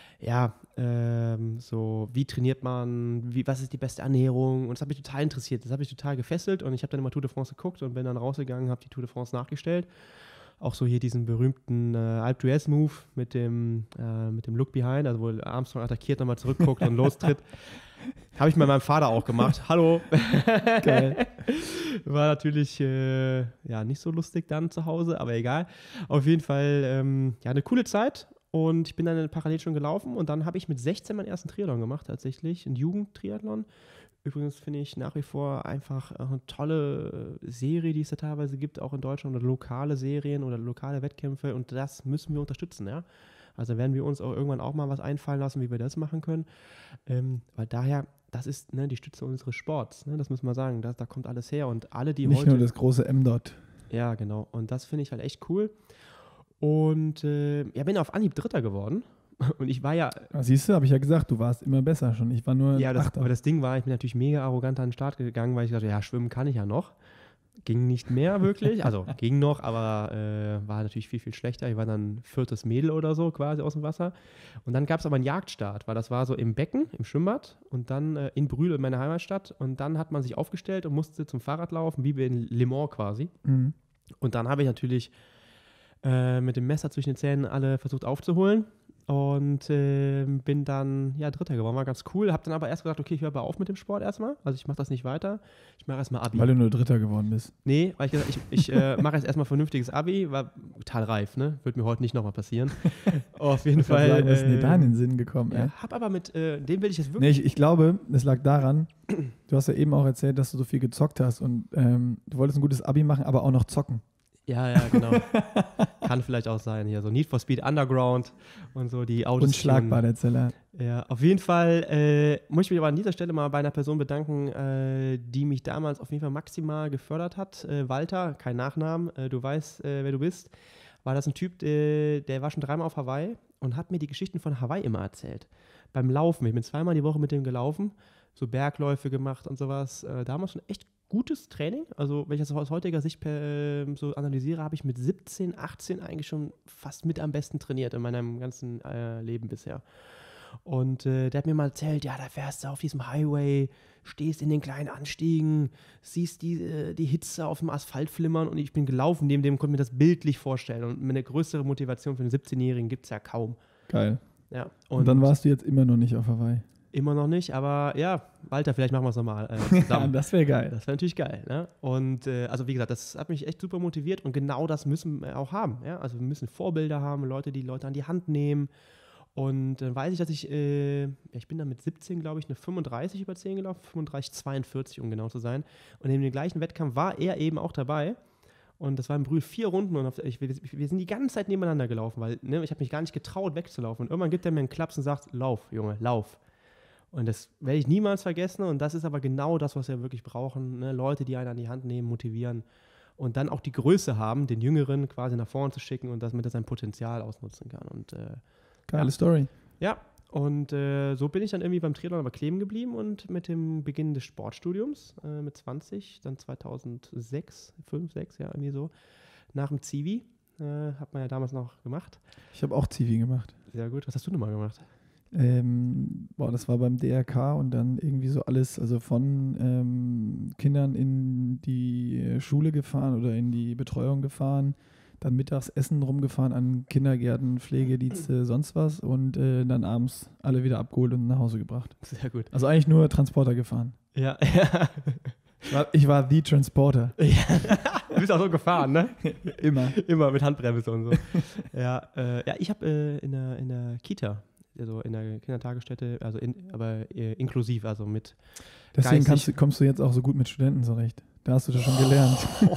so, wie trainiert man, was ist die beste Ernährung, und das hat mich total interessiert, das hat mich total gefesselt und ich habe dann immer Tour de France geguckt und bin dann rausgegangen, habe die Tour de France nachgestellt. Auch so hier diesen berühmten Alpe d'Huez Move mit dem Look Behind, also wo Armstrong attackiert, nochmal zurückguckt und lostritt. Habe ich mit meinem Vater auch gemacht. Hallo. Geil. War natürlich nicht so lustig dann zu Hause, aber egal. Auf jeden Fall eine coole Zeit. Und ich bin dann parallel schon gelaufen und dann habe ich mit 16 meinen ersten Triathlon gemacht, tatsächlich, einen Jugendtriathlon. Übrigens finde ich nach wie vor einfach eine tolle Serie, die es da teilweise gibt, auch in Deutschland, oder lokale Serien oder lokale Wettkämpfe, und das müssen wir unterstützen, ja. Also werden wir uns auch irgendwann auch mal was einfallen lassen, wie wir das machen können, weil daher, das ist die Stütze unseres Sports, ne? Das müssen wir sagen, da kommt alles her und alle, die Nicht nur das große M-Dot. Ja, genau, und das finde ich halt echt cool. Und bin auf Anhieb Dritter geworden. Und ich war ja. Siehst du, habe ich ja gesagt, du warst immer besser schon. Ich war nur. Ja, aber das Ding war, ich bin natürlich mega arrogant an den Start gegangen, weil ich dachte, ja, schwimmen kann ich ja noch. Ging nicht mehr wirklich. Also ging noch, aber war natürlich viel, viel schlechter. Ich war dann 4. Mädel oder so quasi aus dem Wasser. Und dann gab es aber einen Jagdstart, weil das war so im Becken, im Schwimmbad und dann in Brühl, in meiner Heimatstadt. Und dann hat man sich aufgestellt und musste zum Fahrrad laufen, wie in Le Mans quasi. Mhm. Und dann habe ich natürlich mit dem Messer zwischen den Zähnen alle versucht aufzuholen. Und bin dann Dritter geworden, war ganz cool. Hab dann aber erst gesagt, okay, ich höre aber auf mit dem Sport erstmal. Also ich mache das nicht weiter. Ich mache erstmal Abi. Weil du nur Dritter geworden bist. Nee, weil ich gesagt ich mache jetzt erstmal vernünftiges Abi. War total reif, ne? Wird mir heute nicht nochmal passieren. Auf jeden Fall. Sagen, was ist dir da in den Sinn gekommen? Ja, hab aber mit dem will ich jetzt wirklich. Nee, ich glaube, es lag daran, du hast ja eben auch erzählt, dass du so viel gezockt hast und du wolltest ein gutes Abi machen, aber auch noch zocken. Ja, genau. Kann vielleicht auch sein hier. So Need for Speed Underground und so die Autos. Unschlagbar, der Zeller. Ja, auf jeden Fall muss ich mich aber an dieser Stelle mal bei einer Person bedanken, die mich damals auf jeden Fall maximal gefördert hat. Walter, kein Nachnamen, du weißt, wer du bist. War das ein Typ, der war schon 3-mal auf Hawaii und hat mir die Geschichten von Hawaii immer erzählt. beim Laufen. Ich bin zweimal die Woche mit dem gelaufen, so Bergläufe gemacht und sowas. Da haben wir schon echt gutes Training. Also wenn ich das aus heutiger Sicht so analysiere, habe ich mit 17, 18 eigentlich schon fast mit am besten trainiert in meinem ganzen Leben bisher. Und der hat mir mal erzählt, ja, da fährst du auf diesem Highway, stehst in den kleinen Anstiegen, siehst die Hitze auf dem Asphalt flimmern und ich bin gelaufen, neben dem konnte mir das bildlich vorstellen. Und eine größere Motivation für einen 17-Jährigen gibt es ja kaum. Geil. Ja, und dann warst du jetzt immer noch nicht auf Hawaii. Immer noch nicht, aber ja, Walter, vielleicht machen wir es nochmal zusammen. Ja, das wäre geil. Das wäre natürlich geil. Ne? Und also wie gesagt, das hat mich echt super motiviert und genau das müssen wir auch haben. Ja? Also wir müssen Vorbilder haben, Leute, die Leute an die Hand nehmen. Und dann weiß ich, dass ich bin dann mit 17, glaube ich, eine 35 über 10 gelaufen, 35,42, um genau zu sein. Und in dem gleichen Wettkampf war er eben auch dabei. Und das war im Brühl 4 Runden und wir sind die ganze Zeit nebeneinander gelaufen, weil ich habe mich gar nicht getraut, wegzulaufen. Und irgendwann gibt er mir einen Klaps und sagt, lauf, Junge, lauf. Und das werde ich niemals vergessen. Und das ist aber genau das, was wir wirklich brauchen. Ne? Leute, die einen an die Hand nehmen, motivieren und dann auch die Größe haben, den Jüngeren quasi nach vorne zu schicken und damit er sein Potenzial ausnutzen kann. Und geile Story. Ja, und so bin ich dann irgendwie beim Triathlon aber kleben geblieben und mit dem Beginn des Sportstudiums mit 20, dann 2006, 5, 6, ja, irgendwie so, nach dem Zivi, hat man ja damals noch gemacht. Ich habe auch Zivi gemacht. Sehr gut. Was hast du denn mal gemacht? Das war beim DRK und dann irgendwie so alles, also von Kindern in die Schule gefahren oder in die Betreuung gefahren, dann mittags Essen rumgefahren an Kindergärten, Pflegedienste, sonst was und dann abends alle wieder abgeholt und nach Hause gebracht. Sehr gut. Also eigentlich nur Transporter gefahren. Ja. Ich war the Transporter. Ja. Du bist auch so gefahren, ne? Immer mit Handbremse und so. Ja, ich habe in der Kita, also in der Kindertagesstätte, also aber inklusiv, also mit. Deswegen kommst du jetzt auch so gut mit Studenten zurecht. Da hast du das schon gelernt.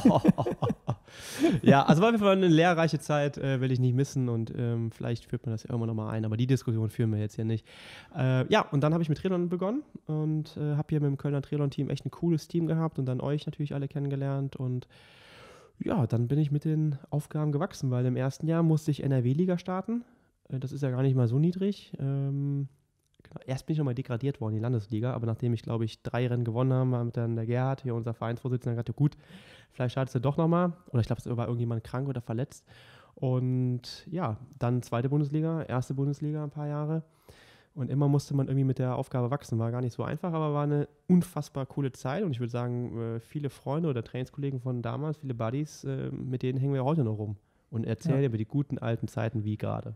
Ja, also war auf jeden Fall eine lehrreiche Zeit, will ich nicht missen und vielleicht führt man das ja irgendwann nochmal ein, aber die Diskussion führen wir jetzt hier nicht. Und dann habe ich mit Triathlon begonnen und habe hier mit dem Kölner Triathlon-Team echt ein cooles Team gehabt und dann euch natürlich alle kennengelernt und ja, dann bin ich mit den Aufgaben gewachsen, weil im ersten Jahr musste ich NRW-Liga starten. Das ist ja gar nicht mal so niedrig. Erst bin ich nochmal degradiert worden in die Landesliga, aber nachdem ich, glaube ich, 3 Rennen gewonnen habe, war mit dann der Gerhard, hier unser Vereinsvorsitzender, gesagt, gut, vielleicht startest du doch nochmal. Oder ich glaube, es war irgendjemand krank oder verletzt. Und ja, dann 2. Bundesliga, 1. Bundesliga ein paar Jahre. Und immer musste man irgendwie mit der Aufgabe wachsen. War gar nicht so einfach, aber war eine unfassbar coole Zeit. Und ich würde sagen, viele Freunde oder Trainingskollegen von damals, viele Buddies, mit denen hängen wir heute noch rum und erzählen über die guten alten Zeiten wie gerade.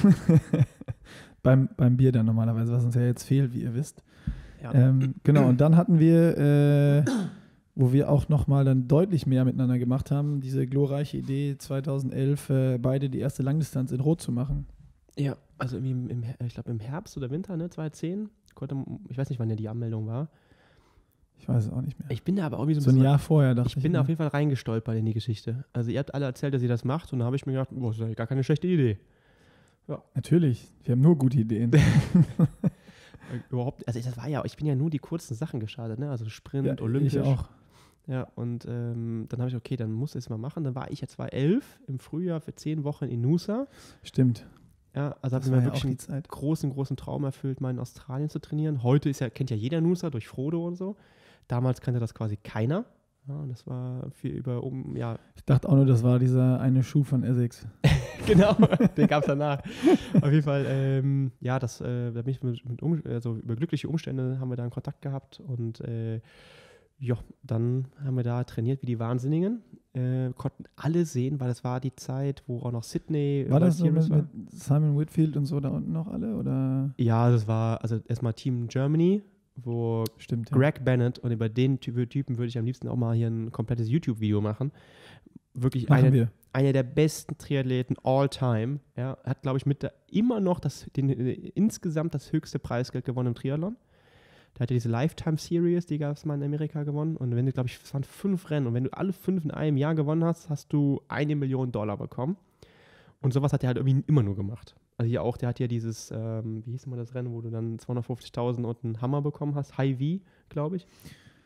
beim Bier dann normalerweise, was uns ja jetzt fehlt, wie ihr wisst. Ja. Genau, und dann hatten wir, wo wir auch nochmal dann deutlich mehr miteinander gemacht haben, diese glorreiche Idee 2011, beide die erste Langdistanz in Rot zu machen. Ja, also irgendwie ich glaube im Herbst oder Winter, ne, 2010. Ich weiß nicht, wann ja die Anmeldung war. Ich weiß es auch nicht mehr. Ich bin da aber irgendwie so ein Jahr vorher, dachte ich. Ich bin da auf jeden Fall reingestolpert in die Geschichte. Also ihr habt alle erzählt, dass ihr das macht und da habe ich mir gedacht, das ist ja gar keine schlechte Idee. Ja. Natürlich, wir haben nur gute Ideen. Überhaupt, also ich bin ja nur die kurzen Sachen gestartet, ne? Also Sprint, ja, Olympisch. Ich auch. Ja, und dann habe ich, okay, dann muss ich es mal machen. Dann war ich ja 2011 im Frühjahr für 10 Wochen in Noosa. Stimmt. Ja, also habe ich mir wirklich einen großen Traum erfüllt, mal in Australien zu trainieren. Heute kennt ja jeder Noosa durch Frodo und so. Damals kannte das quasi keiner. Ja, und das war Ich dachte auch nur, das war dieser eine Schuh von Essex. Genau, den gab es danach. Auf jeden Fall, da bin ich über glückliche Umstände haben wir da in Kontakt gehabt und dann haben wir da trainiert wie die Wahnsinnigen. Konnten alle sehen, weil das war die Zeit, wo auch noch Sydney war das so mit Simon Whitfield und so da unten noch alle? Oder? Ja, das war also erstmal Team Germany, wo Stimmt, Greg Bennett, und über den Typen würde ich am liebsten auch mal hier ein komplettes YouTube-Video machen. Wirklich einer der besten Triathleten all time. Ja, hat, glaube ich, immer noch insgesamt das höchste Preisgeld gewonnen im Triathlon. Der hatte diese Lifetime Series, die gab es mal in Amerika gewonnen. Und wenn du, glaube ich, es waren 5 Rennen. Und wenn du alle 5 in einem Jahr gewonnen hast, hast du $1 Million bekommen. Und sowas hat er halt irgendwie immer nur gemacht. Also hier auch, der hat ja dieses, wie hieß immer das Rennen, wo du dann 250.000 und einen Hammer bekommen hast. High V, glaube ich.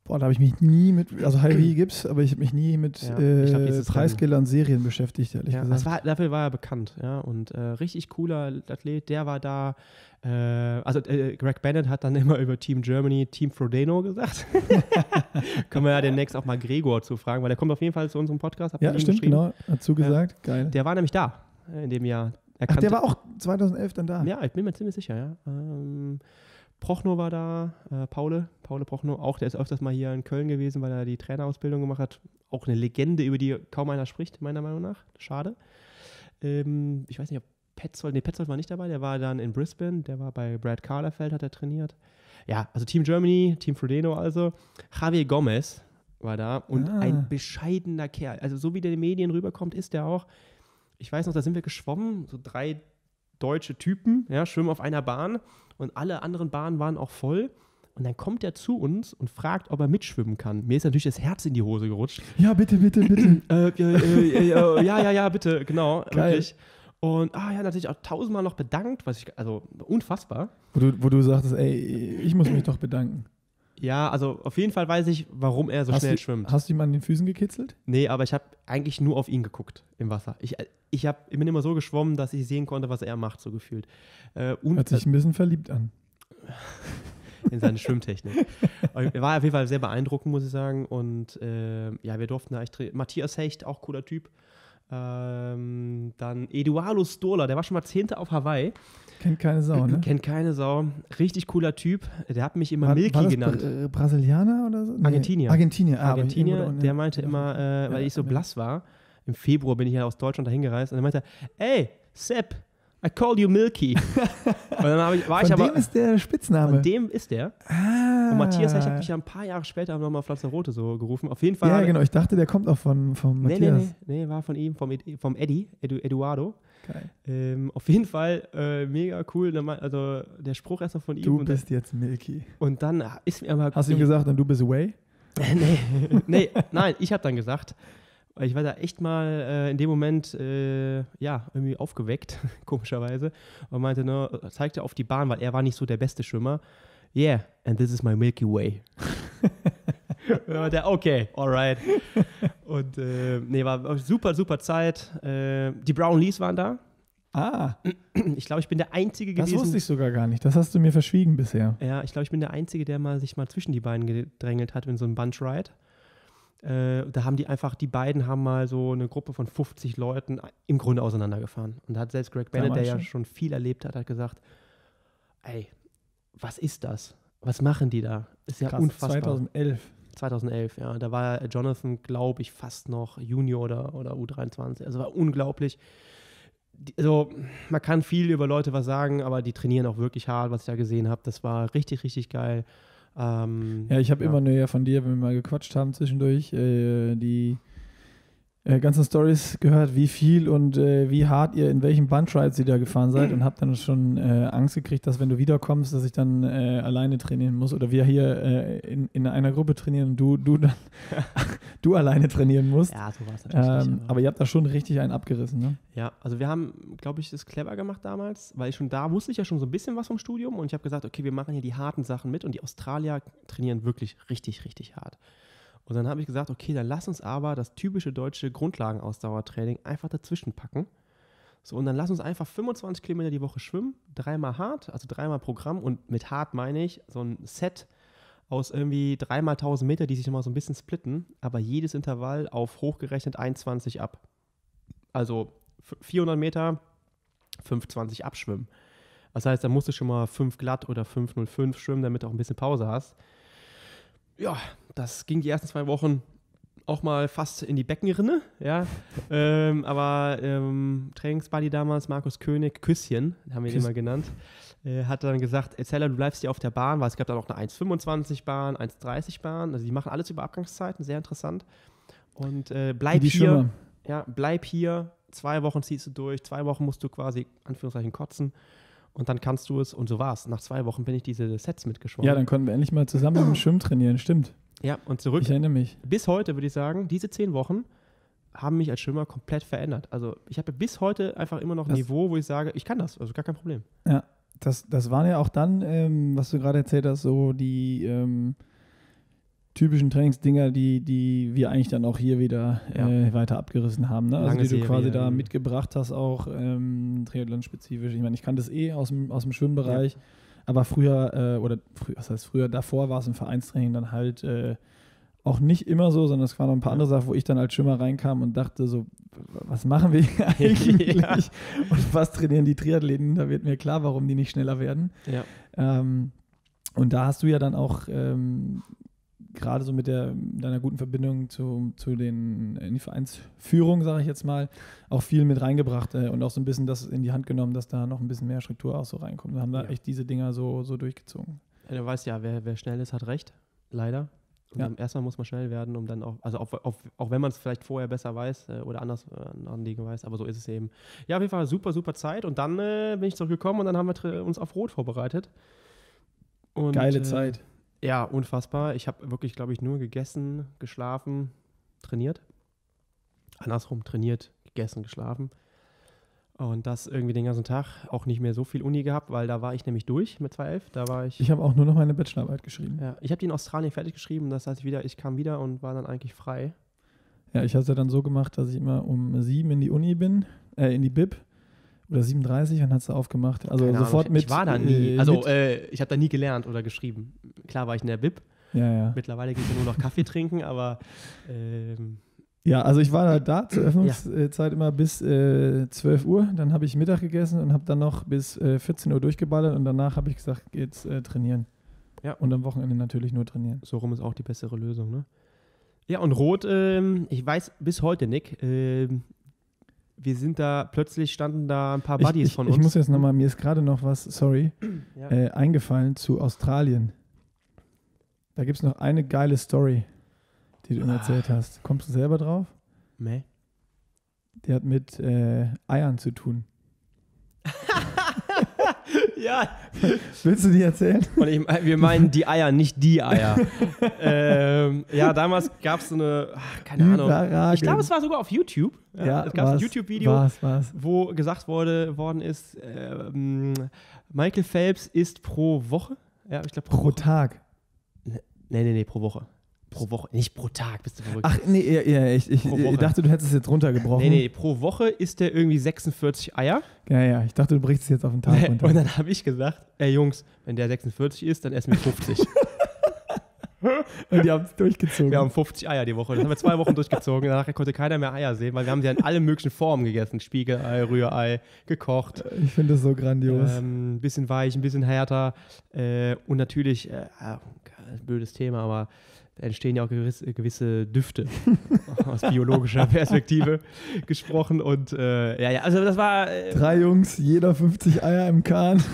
Boah, da habe ich mich nie mit, also High gibt's, aber ich habe mich nie mit Ja, ich glaub, dieses Preisgelder und Serien beschäftigt, ehrlich gesagt. Dafür war er bekannt, ja, und richtig cooler Athlet, der war da. Greg Bennett hat dann immer über Team Germany Team Frodeno gesagt. Können wir ja demnächst auch mal Gregor zu fragen, weil der kommt auf jeden Fall zu unserem Podcast. Ja, stimmt, genau, hat zugesagt, geil. Der war nämlich da in dem Jahr. Ach, der war auch 2011 dann da? Ja, ich bin mir ziemlich sicher, ja. Prochnow war da, Paul Prochnow, auch, der ist öfters mal hier in Köln gewesen, weil er die Trainerausbildung gemacht hat. Auch eine Legende, über die kaum einer spricht, meiner Meinung nach. Schade. Ich weiß nicht, ob Petzold war nicht dabei, der war dann in Brisbane, der war bei Brad Carterfeld, hat er trainiert. Ja, also Team Germany, Team Frodeno also. Javier Gomez war da und ein bescheidener Kerl. Also so wie der in den Medien rüberkommt, ist der auch. Ich weiß noch, da sind wir geschwommen, so 3 deutsche Typen, ja, schwimmen auf einer Bahn und alle anderen Bahnen waren auch voll. Und dann kommt er zu uns und fragt, ob er mitschwimmen kann. Mir ist natürlich das Herz in die Hose gerutscht. Ja, bitte. Ja, bitte, genau. Geil. Wirklich. Und natürlich auch 1000-mal noch bedankt, also unfassbar. Wo du sagtest, ey, ich muss mich doch bedanken. Ja, also auf jeden Fall weiß ich, warum er so schnell schwimmt. Hast du ihm an den Füßen gekitzelt? Nee, aber ich habe eigentlich nur auf ihn geguckt im Wasser. Ich bin immer so geschwommen, dass ich sehen konnte, was er macht, so gefühlt. Hört sich ein bisschen verliebt an. In seine Schwimmtechnik. Er war auf jeden Fall sehr beeindruckend, muss ich sagen. Und wir durften da echt Matthias Hecht, auch cooler Typ. Dann Eduardo Stola, der war schon mal 10. auf Hawaii. Kennt keine Sau, ne? Kennt keine Sau. Richtig cooler Typ. Der hat mich immer Milky genannt. Brasilianer oder so? Nee. Argentinier, der meinte immer, weil ich so blass war, im Februar bin ich ja aus Deutschland dahin gereist und er meinte, ey, Sepp, I call you Milky. Und dann Von dem ist der Spitzname. Von dem ist der. Und Matthias, ich habe mich ja ein paar Jahre später nochmal auf Lanzarote so gerufen. Auf jeden Fall. Ja, genau. Ich dachte, der kommt auch von Matthias. Nee, war von ihm, vom Eddie, Eduardo. Geil. Auf jeden Fall mega cool. Also der Spruch erst noch von ihm. Du bist jetzt Milky. Und dann ist mir aber... Hast du ihm gesagt, und du bist Whey? Nein, ich habe dann gesagt... Ich war da echt mal in dem Moment irgendwie aufgeweckt, komischerweise, und meinte nur, zeigte auf die Bahn, weil er war nicht so der beste Schwimmer. Yeah, and this is my Milky Way. Okay, alright. Und war super, super Zeit. Die Brownlees waren da. Ich glaube, ich bin der Einzige gewesen. Das wusste ich sogar gar nicht. Das hast du mir verschwiegen bisher. Ja, ich glaube, ich bin der Einzige, der sich mal zwischen die beiden gedrängelt hat in so einem Bunch-Ride. Die beiden haben mal so eine Gruppe von 50 Leuten im Grunde auseinandergefahren. Und da hat selbst Greg Bennett, der ja schon viel erlebt hat gesagt, ey, was ist das? Was machen die da? Ist ja krass, unfassbar. 2011, ja. Da war Jonathan, glaube ich, fast noch Junior oder U23. Also war unglaublich. Also man kann viel über Leute was sagen, aber die trainieren auch wirklich hart, was ich da gesehen habe. Das war richtig, richtig geil. Ich habe immer nur von dir, wenn wir mal gequatscht haben zwischendurch, die ganzen Stories gehört, wie viel und wie hart ihr in welchem Bunch-Rides ihr da gefahren seid und habe dann schon Angst gekriegt, dass wenn du wiederkommst, dass ich dann alleine trainieren muss oder wir hier in einer Gruppe trainieren und du dann du alleine trainieren musst. Ja, so war es natürlich nicht. Aber ihr habt da schon richtig einen abgerissen, ne? Ja, also wir haben, glaube ich, das clever gemacht damals, weil wusste ich ja schon so ein bisschen was vom Studium und ich habe gesagt, okay, wir machen hier die harten Sachen mit und die Australier trainieren wirklich richtig, richtig hart. Und dann habe ich gesagt, okay, dann lass uns aber das typische deutsche Grundlagenausdauertraining einfach dazwischen packen. So, und dann lass uns einfach 25 Kilometer die Woche schwimmen, 3-mal hart, also 3-mal Programm. Und mit hart meine ich so ein Set aus irgendwie 3-mal 1000 Meter, die sich nochmal so ein bisschen splitten, aber jedes Intervall auf hochgerechnet 1,20 ab. Also 400 Meter, 5,20 abschwimmen. Das heißt, da musst du schon mal 5 glatt oder 5,05 schwimmen, damit du auch ein bisschen Pause hast. Ja, das ging die ersten 2 Wochen auch mal fast in die Beckenrinne, ja. Aber Trainingsbuddy damals, Markus König, Küsschen, haben wir ihn immer genannt, hat dann gesagt, Zeller, du bleibst hier auf der Bahn, weil es gab dann auch eine 1,25 Bahn, 1,30 Bahn, also die machen alles über Abgangszeiten, sehr interessant. Und bleib hier, bleib hier, 2 Wochen ziehst du durch, 2 Wochen musst du quasi, Anführungszeichen, kotzen. Und dann kannst du es, und so war es. Nach 2 Wochen bin ich diese Sets mitgeschwommen. Ja, dann konnten wir endlich mal zusammen im Schwimmen trainieren, stimmt. Ja, und zurück. Ich erinnere mich. Bis heute würde ich sagen, diese 10 Wochen haben mich als Schwimmer komplett verändert. Also ich habe bis heute einfach immer noch ein Niveau, wo ich sage, ich kann das, also gar kein Problem. Ja, das waren ja auch dann, was du gerade erzählt hast, so die typischen Trainingsdinger, die wir eigentlich dann auch hier wieder weiter abgerissen haben. Ne? Also die du quasi da mitgebracht hast, auch Triathlon-spezifisch. Ich meine, ich kannte das aus dem Schwimmbereich, aber früher, davor war es im Vereinstraining dann halt auch nicht immer so, sondern es waren noch ein paar andere Sachen, wo ich dann als Schwimmer reinkam und dachte so, was machen wir hier eigentlich? Und was trainieren die Triathleten? Da wird mir klar, warum die nicht schneller werden. Ja. Und da hast du ja dann auch gerade so mit deiner guten Verbindung zu in die Vereinsführung, sage ich jetzt mal, auch viel mit reingebracht und auch so ein bisschen das in die Hand genommen, dass da noch ein bisschen mehr Struktur auch so reinkommt. Wir haben da echt diese Dinger so durchgezogen. Ja, du weißt ja, wer schnell ist, hat recht. Leider. Und erstmal muss man schnell werden, um dann auch, also auch wenn man es vielleicht vorher besser weiß oder anders an anderen Dingen weiß, aber so ist es eben. Ja, auf jeden Fall super, super Zeit. Und dann bin ich zurückgekommen und dann haben wir uns auf Rot vorbereitet. Und, geile Zeit. Ja, unfassbar. Ich habe wirklich, glaube ich, nur gegessen, geschlafen, trainiert. Andersrum, trainiert, gegessen, geschlafen. Und das irgendwie den ganzen Tag. Auch nicht mehr so viel Uni gehabt, weil da war ich nämlich durch mit 2.11. Ich habe auch nur noch meine Bachelorarbeit geschrieben. Ja, ich habe die in Australien fertig geschrieben. Das heißt, ich kam wieder und war dann eigentlich frei. Ja, ich habe es ja dann so gemacht, dass ich immer um 7 in die Uni bin, in die Bib. Oder 37, dann hat es aufgemacht. Also keine sofort Ahnung, mit. Ich war da nie. Ich habe da nie gelernt oder geschrieben. Klar war ich in der Bib. Ja. Mittlerweile gehe ich nur noch Kaffee trinken, aber ja, also ich war da zur Öffnungszeit immer bis 12 Uhr. Dann habe ich Mittag gegessen und habe dann noch bis 14 Uhr durchgeballert und danach habe ich gesagt, geht's trainieren. Ja. Und am Wochenende natürlich nur trainieren. So rum ist auch die bessere Lösung, ne? Ja, und Rot, ich weiß bis heute, Nick, wir sind da, plötzlich standen da ein paar Buddies von uns. Ich muss jetzt nochmal, mir ist gerade noch was, eingefallen zu Australien. Da gibt es noch eine geile Story, die du mir erzählt hast. Kommst du selber drauf? Nee. Die hat mit Eiern zu tun. Ja. Willst du die erzählen? Wir meinen die Eier, nicht die Eier. Ja, damals gab es so eine, keine Ahnung. Ich glaube, es war sogar auf YouTube. Ja, es gab ein YouTube-Video, wo gesagt worden ist, Michael Phelps isst pro Woche. Ja, ich glaube pro Tag. Nee, pro Woche. Pro Woche, nicht pro Tag, bist du verrückt. Ach, nee, ich dachte, du hättest es jetzt runtergebrochen. Nee, pro Woche isst der irgendwie 46 Eier. Ja, ich dachte, du brichst es jetzt auf den Tag runter. Und dann habe ich gesagt, Jungs, wenn der 46 isst, dann essen wir 50. Und die haben es durchgezogen. Wir haben 50 Eier die Woche. Das haben wir 2 Wochen durchgezogen. Danach konnte keiner mehr Eier sehen, weil wir haben sie in alle möglichen Formen gegessen. Spiegelei, Rührei, gekocht. Ich finde das so grandios. Ein bisschen weich, ein bisschen härter. Und natürlich, blödes Thema, aber da entstehen ja auch gewisse Düfte aus biologischer Perspektive gesprochen. Und also das war... 3 Jungs, jeder 50 Eier im Kahn.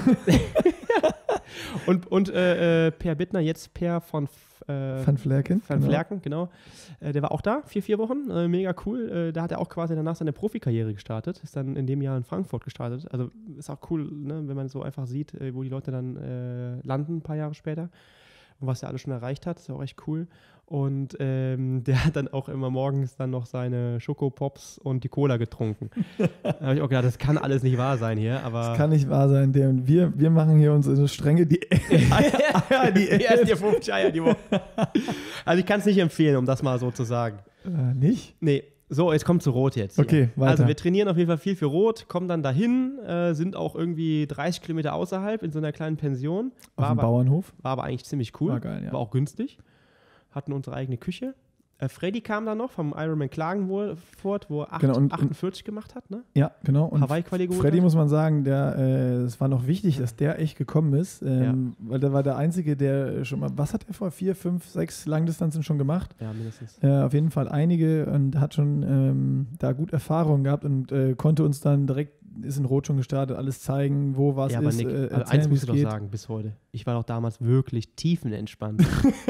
Und Per Bittner, jetzt Per von Van Vlerken. Genau. Der war auch da, 4 Wochen. Mega cool. Da hat er auch quasi danach seine Profikarriere gestartet. Ist dann in dem Jahr in Frankfurt gestartet. Also ist auch cool, ne, wenn man so einfach sieht, wo die Leute dann landen, ein paar Jahre später. Und was er alles schon erreicht hat. Ist auch echt cool. Und der hat dann auch immer morgens dann noch seine Schokopops und die Cola getrunken. Da habe ich auch gedacht, das kann alles nicht wahr sein hier. Aber das kann nicht wahr sein. Wir machen hier unsere strenge Diät. Erst dir 50 Eier die Woche. Also ich kann es nicht empfehlen, um das mal so zu sagen. Nicht? Nee. So, jetzt kommt zu Rot jetzt. Hier. Okay, weiter. Also wir trainieren auf jeden Fall viel für Rot, kommen dann dahin, sind auch irgendwie 30 Kilometer außerhalb in so einer kleinen Pension. Auf dem Bauernhof. War aber eigentlich ziemlich cool. War geil, ja. War auch günstig. Hatten unsere eigene Küche. Freddy kam dann noch vom Ironman Klagenfurt, wo er 48 gemacht hat, ne? Ja, genau. Und Hawaii-Quali geholt Freddy, muss man sagen, es war noch wichtig, dass der echt gekommen ist, weil der war der Einzige, der schon mal, was hat er vor 4, 5, 6 Langdistanzen schon gemacht? Ja, mindestens. Auf jeden Fall einige und hat schon da gut Erfahrung gehabt und konnte uns dann direkt, ist in Rot schon gestartet, alles zeigen, wo was ja, aber ist. Nick, eins musst du doch sagen, bis heute. Ich war doch damals wirklich tiefenentspannt.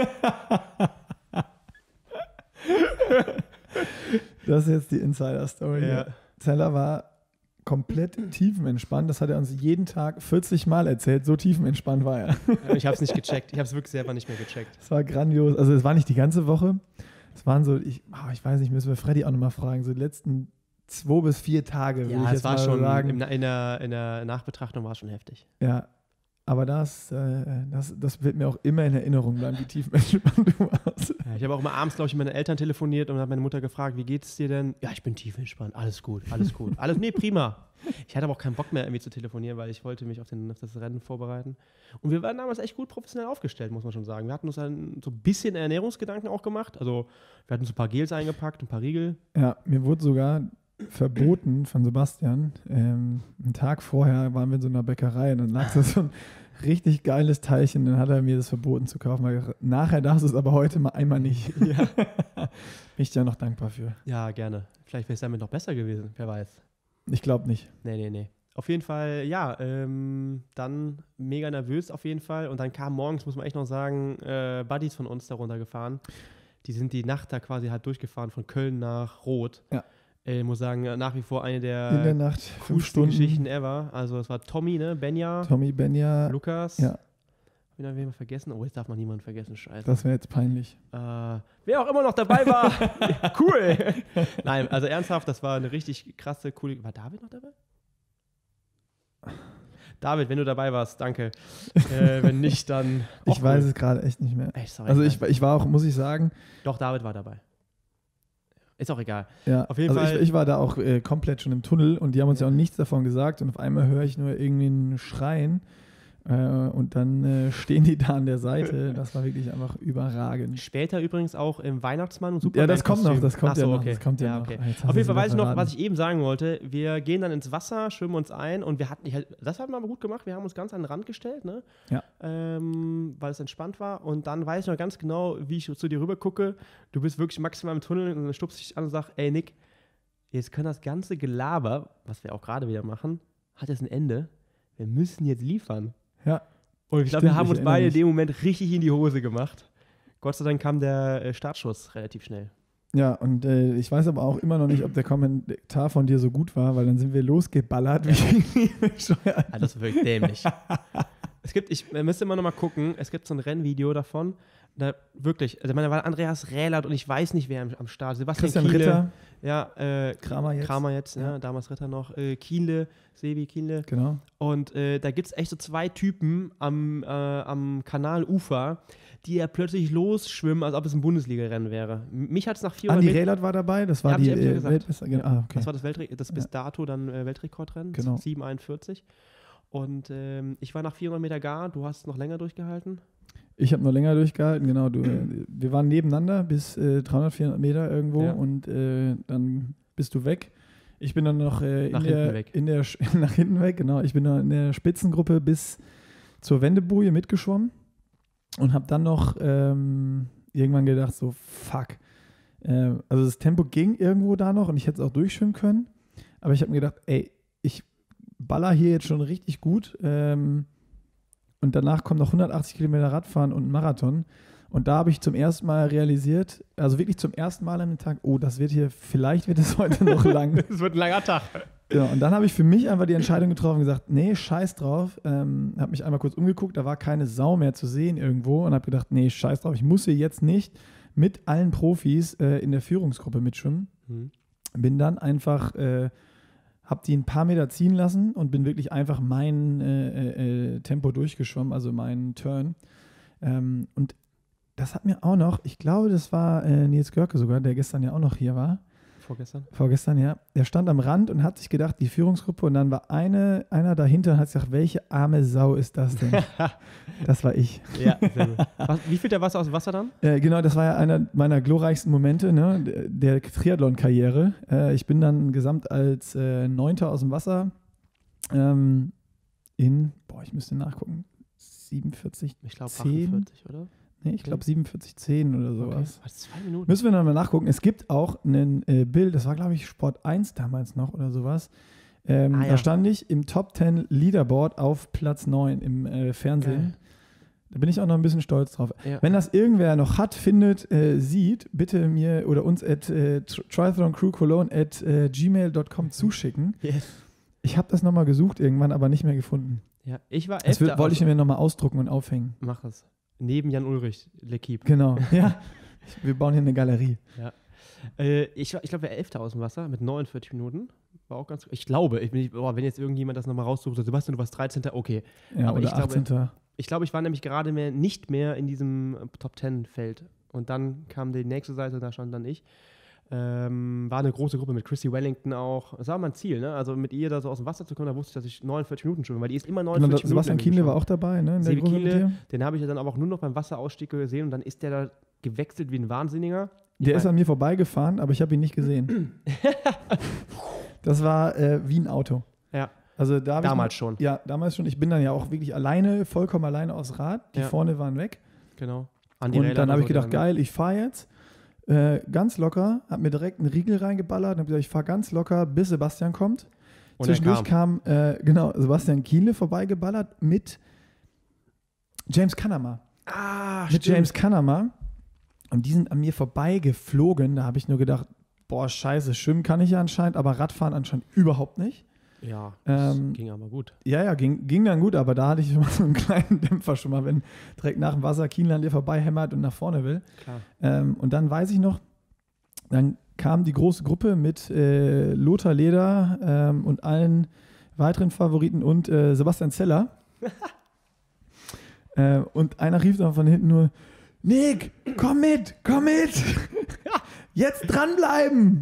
Das ist jetzt die Insider-Story. Ja. Zeller war komplett tiefenentspannt. Das hat er uns jeden Tag 40 Mal erzählt. So tiefenentspannt war er. Ich habe es nicht gecheckt. Ich habe es wirklich selber nicht mehr gecheckt. Es war grandios. Also es war nicht die ganze Woche. Es waren so, ich weiß nicht, müssen wir Freddy auch nochmal fragen, so die letzten 2 bis 4 Tage, würde ich jetzt mal sagen. In der Nachbetrachtung war es schon heftig. Ja. aber das wird mir auch immer in Erinnerung bleiben, wie tiefenentspannt du warst. Ja, ich habe auch immer abends, glaube ich, mit meinen Eltern telefoniert und habe meine Mutter gefragt, wie geht's dir denn? Ja, ich bin tiefenentspannt, alles gut. Nee, prima. Ich hatte aber auch keinen Bock mehr irgendwie zu telefonieren, weil ich wollte mich auf das Rennen vorbereiten. Und wir waren damals echt gut professionell aufgestellt, muss man schon sagen. Wir hatten uns dann so ein bisschen Ernährungsgedanken auch gemacht. Also wir hatten so ein paar Gels eingepackt, ein paar Riegel. Ja, mir wurde sogar verboten von Sebastian. Einen Tag vorher waren wir in so einer Bäckerei und dann lag da so ein richtig geiles Teilchen. Dann hat er mir das verboten zu kaufen. Weil nachher darfst du es aber heute mal einmal nicht. Ja. Bin ich dir noch dankbar für. Ja, gerne. Vielleicht wäre es damit noch besser gewesen, wer weiß. Ich glaube nicht. Nee. Auf jeden Fall, ja, dann mega nervös auf jeden Fall. Und dann kam morgens, muss man echt noch sagen, Buddies von uns da runtergefahren. Die sind die Nacht da quasi halt durchgefahren von Köln nach Roth. Ja. Ich muss sagen, nach wie vor eine der in der Nacht 5 Stunden Geschichten ever. Also es war Tommy, ne? Benja. Lukas. Ja. Wen haben wir vergessen? Oh, jetzt darf man niemanden vergessen, scheiße. Das wäre jetzt peinlich. Wer auch immer noch dabei war. Ja, cool. Nein, also ernsthaft, das war eine richtig krasse, coole... War David noch dabei? David, wenn du dabei warst, danke. Wenn nicht, dann... Ich weiß es gerade echt nicht mehr. Echt, sorry, also ich war auch, muss ich sagen... Doch, David war dabei. Ist auch egal. Ja, auf jeden Fall. Ich war da auch komplett schon im Tunnel und die haben uns ja auch nichts davon gesagt und auf einmal höre ich nur irgendwie ein Schreien und dann stehen die da an der Seite. Das war wirklich einfach überragend. Später übrigens auch im Weihnachtsmann und Superman. Ja, das kommt noch, das kommt ja noch. Okay. Das kommt ja noch. Okay. Auf jeden Fall weiß ich noch, was ich eben sagen wollte. Wir gehen dann ins Wasser, schwimmen uns ein und das haben wir aber gut gemacht. Wir haben uns ganz an den Rand gestellt, ne? Ja. Weil es entspannt war. Und dann weiß ich noch ganz genau, wie ich zu dir rüber gucke. Du bist wirklich maximal im Tunnel und dann stupst dich an und sagst, ey Nick, jetzt kann das ganze Gelaber, was wir auch gerade wieder machen, hat jetzt ein Ende. Wir müssen jetzt liefern. Ja. Und ich glaube, wir haben uns beide in dem Moment richtig in die Hose gemacht. Gott sei Dank kam der Startschuss relativ schnell. Ja, und ich weiß aber auch immer noch nicht, ob der Kommentar von dir so gut war, weil dann sind wir losgeballert. Ja. Das ist wirklich dämlich. Ich müsste immer noch mal gucken, es gibt so ein Rennvideo davon, da wirklich, also da war Andreas Rählert und ich weiß nicht, wer am Start. Sebastian Christian Kienle, Ritter. Ja, Kramer jetzt, ja. Damals Ritter noch. Sebi Kienle. Genau. Und da gibt es echt so 2 Typen am Kanalufer, die ja plötzlich losschwimmen, als ob es ein Bundesliga-Rennen wäre. Mich hat es nach 400 Andi Rählert war dabei, das war die Weltmeisterschaft. Okay. Das war das bis dato dann Weltrekordrennen, genau. 7,41. Und ich war nach 400 Meter gar, du hast noch länger durchgehalten. Ich habe noch länger durchgehalten, genau. Wir waren nebeneinander bis 300, 400 Meter irgendwo und dann bist du weg. Ich bin dann noch nach hinten weg, genau. Ich bin dann in der Spitzengruppe bis zur Wendeboje mitgeschwommen und habe dann noch irgendwann gedacht, so fuck. Also das Tempo ging irgendwo da noch und ich hätte es auch durchschwimmen können. Aber ich habe mir gedacht, ey, ich baller hier jetzt schon richtig gut. Und danach kommen noch 180 Kilometer Radfahren und ein Marathon. Und da habe ich zum ersten Mal realisiert, also wirklich zum ersten Mal an dem Tag, vielleicht wird es heute noch lang. Es wird ein langer Tag. Ja, und dann habe ich für mich einfach die Entscheidung getroffen und gesagt, nee, scheiß drauf. Habe mich einmal kurz umgeguckt, da war keine Sau mehr zu sehen irgendwo und habe gedacht, nee, scheiß drauf, ich muss hier jetzt nicht mit allen Profis in der Führungsgruppe mitschwimmen. Bin dann einfach... habe die ein paar Meter ziehen lassen und bin wirklich einfach mein Tempo durchgeschwommen, also meinen Turn. Und das hat mir auch noch, ich glaube, das war Nils Görke sogar, der gestern ja auch noch hier war. Vorgestern, ja. Der stand am Rand und hat sich gedacht, die Führungsgruppe, und dann war einer dahinter und hat gesagt, welche arme Sau ist das denn? Das war ich. Ja, sehr gut. Wie viel der Wasser aus dem Wasser dann? Genau, das war ja einer meiner glorreichsten Momente, ne, der Triathlon-Karriere. Ich bin dann gesamt als 9. aus dem Wasser ich müsste nachgucken, 47, ich glaube 48, oder? Nee, ich glaube 47,10 oder sowas. Okay. 2 Minuten. Müssen wir dann mal nachgucken. Es gibt auch ein Bild, das war glaube ich Sport 1 damals noch oder sowas. Da stand ich im Top 10 Leaderboard auf Platz 9 im Fernsehen. Geil. Da bin ich auch noch ein bisschen stolz drauf. Ja. Wenn das irgendwer noch findet, sieht, bitte mir oder uns at triathloncrewcologne@gmail.com zuschicken. Yes. Ich habe das nochmal gesucht irgendwann, aber nicht mehr gefunden. Ja, ich war Das wollte ich mir nochmal ausdrucken und aufhängen. Mach es. Neben Jan Ulrich, L'Equipe. Genau, ja. Wir bauen hier eine Galerie. Ja. Ich glaube, wir 11. aus dem Wasser mit 49 Minuten. War auch ganz, ich glaube, wenn jetzt irgendjemand das nochmal raussucht, so, Sebastian, du warst 13. Okay. Ja, aber oder 18. Ich glaube, ich war nämlich gerade nicht mehr in diesem Top-10-Feld. Und dann kam die nächste Seite, da stand dann ich. War eine große Gruppe mit Chrissy Wellington auch. Das war mein Ziel, ne? Also mit ihr da so aus dem Wasser zu kommen, da wusste ich, dass ich 49 Minuten schwimme, weil die ist immer 49 Minuten. Sebastian Kienle war auch dabei, ne? Sebi Kienle, den habe ich ja dann aber auch nur noch beim Wasserausstieg gesehen und dann ist der da gewechselt wie ein Wahnsinniger. Der ist an mir vorbeigefahren, aber ich habe ihn nicht gesehen. Das war wie ein Auto. Ja. Also damals schon. Ja, damals schon. Ich bin dann ja auch wirklich vollkommen alleine aus Rad. Die vorne waren weg. Genau. Und dann habe ich gedacht, geil, ich fahre jetzt ganz locker, habe mir direkt einen Riegel reingeballert und habe gesagt, ich fahre ganz locker, bis Sebastian kommt. Und zwischendurch kam Sebastian Kienle vorbeigeballert mit James Canama. Mit James Canama. Und die sind an mir vorbeigeflogen. Da habe ich nur gedacht, boah, scheiße, schwimmen kann ich ja anscheinend, aber Radfahren anscheinend überhaupt nicht. Ja, das ging aber gut. Ja, ging dann gut, aber da hatte ich schon mal so einen kleinen Dämpfer schon mal, wenn direkt nach dem Wasser Kienle an dir vorbeihämmert und nach vorne will. Klar. Und dann weiß ich noch, dann kam die große Gruppe mit Lothar Leder und allen weiteren Favoriten und Sebastian Zeller. Und einer rief dann von hinten nur, Nick, komm mit! Jetzt dranbleiben!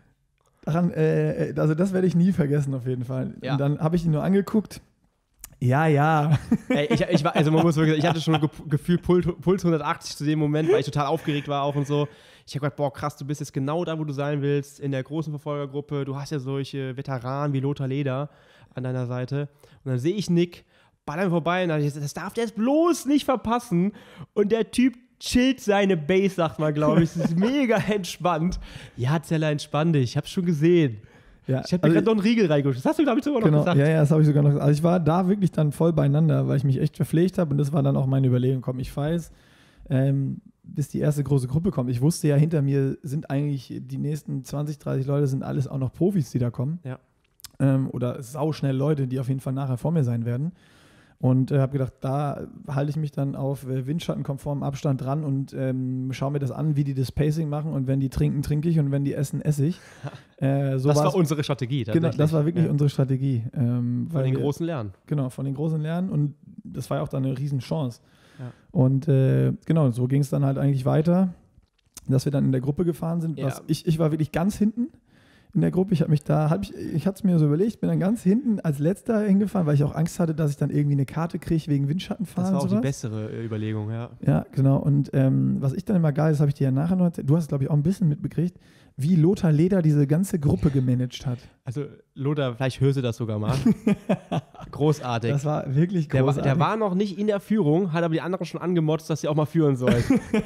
Also das werde ich nie vergessen auf jeden Fall. Ja. Und dann habe ich ihn nur angeguckt. Ja. Ey, man muss wirklich, ich hatte schon Gefühl Puls 180 zu dem Moment, weil ich total aufgeregt war auch und so. Ich habe gedacht, boah, krass, du bist jetzt genau da, wo du sein willst, in der großen Verfolgergruppe. Du hast ja solche Veteranen wie Lothar Leder an deiner Seite. Und dann sehe ich Nick, ballern vorbei und dann dachte ich, das darf der jetzt bloß nicht verpassen. Und der Typ chillt seine Base, sagt man, glaube ich. Das ist mega entspannt. Ja, Zeller, entspann dich. Ich hab's schon gesehen. Ja, ich habe mir gerade noch einen Riegel reingeguckt. Das hast du, glaube ich, sogar noch gesagt. Ja, das habe ich sogar noch gesagt. Also ich war da wirklich dann voll beieinander, weil ich mich echt verpflegt habe und das war dann auch meine Überlegung. Komm, ich fahre jetzt, bis die erste große Gruppe kommt. Ich wusste ja, hinter mir sind eigentlich die nächsten 20, 30 Leute, sind alles auch noch Profis, die da kommen. Ja. Oder sauschnell Leute, die auf jeden Fall nachher vor mir sein werden. Und habe gedacht, da halte ich mich dann auf windschattenkonformen Abstand dran und schaue mir das an, wie die das Pacing machen. Und wenn die trinken, trinke ich und wenn die essen, esse ich. Das war unsere Strategie. Genau, das war wirklich unsere Strategie. Von den Großen lernen. Genau, von den Großen lernen. Und das war ja auch dann eine Riesenchance. Ja. Und genau, so ging es dann halt eigentlich weiter, dass wir dann in der Gruppe gefahren sind. Ja. Ich war wirklich ganz hinten in der Gruppe. Ich hatte es mir so überlegt, bin dann ganz hinten als Letzter hingefahren, weil ich auch Angst hatte, dass ich dann irgendwie eine Karte kriege wegen Windschattenfahren. Das war auch die bessere Überlegung, ja. Ja, genau. Und was ich dann immer geil ist, habe ich dir ja nachher noch erzählt, du hast es, glaube ich, auch ein bisschen mitbekriegt, wie Lothar Leder diese ganze Gruppe gemanagt hat. Also Lothar, vielleicht hörst du das sogar mal. Großartig. Das war wirklich großartig. Der war noch nicht in der Führung, hat aber die anderen schon angemotzt, dass sie auch mal führen sollen.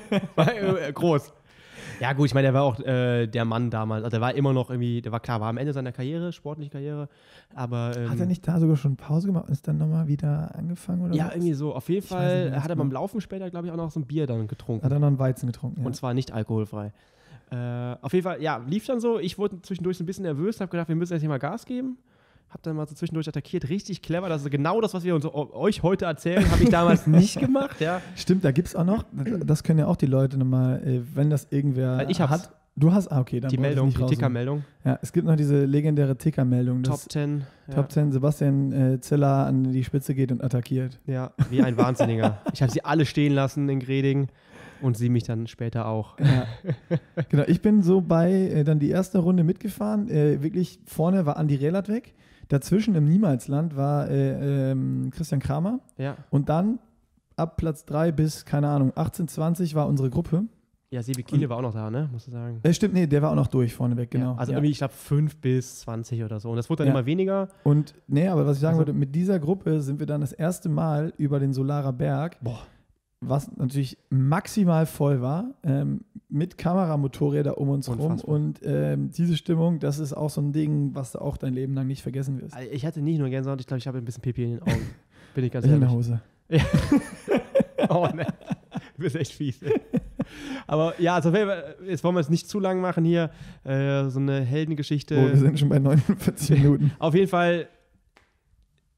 Groß. Ja gut, ich meine, der war auch der Mann damals. Also der war immer noch irgendwie, der war klar, war am Ende seiner Karriere, sportliche Karriere, aber hat er nicht da sogar schon Pause gemacht und ist dann nochmal wieder angefangen? Oder ja, was? irgendwie so. Auf jeden Fall hat er beim Laufen später, glaube ich, auch noch so ein Bier dann getrunken. Hat er noch einen Weizen getrunken, ja. Und zwar nicht alkoholfrei. Auf jeden Fall, ja, lief dann so. Ich wurde zwischendurch so ein bisschen nervös, habe gedacht, wir müssen jetzt hier mal Gas geben. Hab dann mal so zwischendurch attackiert, richtig clever. Das ist genau das, was wir euch heute erzählen, habe ich damals nicht gemacht. Ja. Stimmt, da gibt es auch noch, das können ja auch die Leute nochmal, wenn das irgendwer hat. Du hast, okay, dann die Meldung, die Ticker-Meldung. Ja, es gibt noch diese legendäre Ticker-Meldung. Top 10. Top 10, Sebastian Zeller an die Spitze geht und attackiert. Ja, wie ein Wahnsinniger. Ich habe sie alle stehen lassen in Greding und sie mich dann später auch. Ja. Genau, ich bin so bei dann die erste Runde mitgefahren. Wirklich vorne war Andi Rehlert weg. Dazwischen im Niemalsland war Christian Kramer. Ja. Und dann ab Platz 3 bis, keine Ahnung, 18, 20 war unsere Gruppe. Ja, Sebi Kienle war auch noch da, ne? Musst du sagen. Stimmt, nee, der war auch noch durch vorneweg, genau. Ja, also irgendwie, ich glaube, 5 bis 20 oder so. Und das wurde dann immer weniger. Und, aber was ich sagen wollte, mit dieser Gruppe sind wir dann das erste Mal über den Solarer Berg, was natürlich maximal voll war, mit Kameramotorräder um uns rum. Und diese Stimmung, das ist auch so ein Ding, was du auch dein Leben lang nicht vergessen wirst. Ich hatte nicht nur Gänsehaut, ich glaube, ich habe ein bisschen Pipi in den Augen. Bin ich ganz ehrlich. In der Hose. Ja. Oh, ne. Du bist echt fies. Aber ja, also jetzt wollen wir es nicht zu lang machen hier. So eine Heldengeschichte. Oh, wir sind schon bei 49 Minuten. Auf jeden Fall,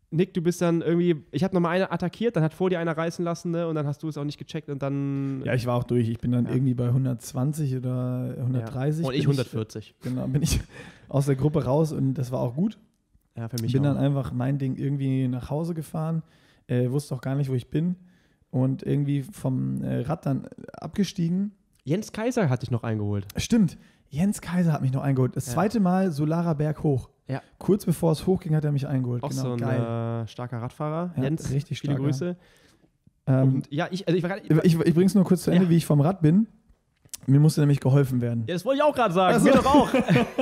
Nick, du bist dann irgendwie, ich habe nochmal eine attackiert, dann hat vor dir einer reißen lassen, ne? Und dann hast du es auch nicht gecheckt und dann... Ja, ich war auch durch. Ich bin dann irgendwie bei 120 oder 130. Und ich 140. Genau, bin ich aus der Gruppe raus und das war auch gut. Ja, für mich bin auch. Dann einfach mein Ding irgendwie nach Hause gefahren, wusste auch gar nicht, wo ich bin und irgendwie vom Rad dann abgestiegen. Jens Kaiser hat dich noch eingeholt. Stimmt, Jens Kaiser hat mich noch eingeholt. Das zweite Mal Solarer Berg hoch. Ja. Kurz bevor es hochging, hat er mich eingeholt. Auch genau, so ein starker Radfahrer. Ja, Jens, richtig viele starker. Grüße. Und ja, ich bringe es nur kurz zu Ende, wie ich vom Rad bin. Mir musste nämlich geholfen werden. Ja, das wollte ich auch gerade sagen. Mir doch auch.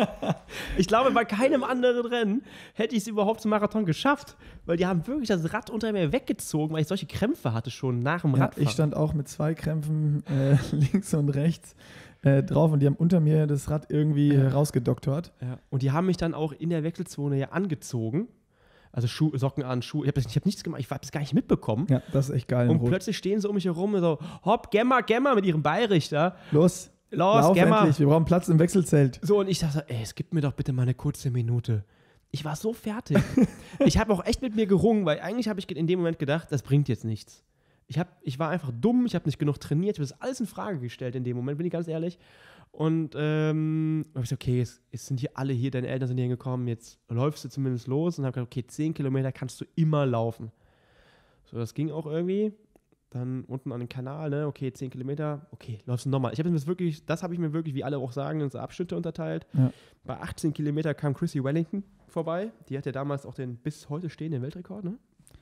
Ich glaube, bei keinem anderen Rennen hätte ich es überhaupt zum Marathon geschafft, weil die haben wirklich das Rad unter mir weggezogen, weil ich solche Krämpfe hatte schon nach dem Radfahren. Ich stand auch mit 2 Krämpfen links und rechts drauf und die haben unter mir das Rad irgendwie rausgedoktort. Ja. Und die haben mich dann auch in der Wechselzone ja angezogen. Also Socken an, Schuhe. Ich hab nichts gemacht, ich habe das gar nicht mitbekommen. Ja, das ist echt geil. Und plötzlich stehen sie um mich herum und so, hopp, Gemma mit ihrem Beirichter. Los, Gemma. endlich, wir brauchen Platz im Wechselzelt. So, und ich dachte, es gibt mir doch bitte mal eine kurze Minute. Ich war so fertig. Ich habe auch echt mit mir gerungen, weil eigentlich habe ich in dem Moment gedacht, das bringt jetzt nichts. Ich war einfach dumm, ich habe nicht genug trainiert, ich habe das alles in Frage gestellt in dem Moment, bin ich ganz ehrlich. Und habe ich gesagt, okay, jetzt sind hier alle hier, deine Eltern sind hier hingekommen, jetzt läufst du zumindest los und habe gesagt, okay, 10 Kilometer kannst du immer laufen. So, das ging auch irgendwie. Dann unten an den Kanal, ne, okay, 10 Kilometer, okay, läufst du nochmal. Das habe ich mir wirklich, wie alle auch sagen, in so Abschnitte unterteilt. Ja. Bei 18 Kilometer kam Chrissy Wellington vorbei. Die hat ja damals auch den bis heute stehenden Weltrekord, ne?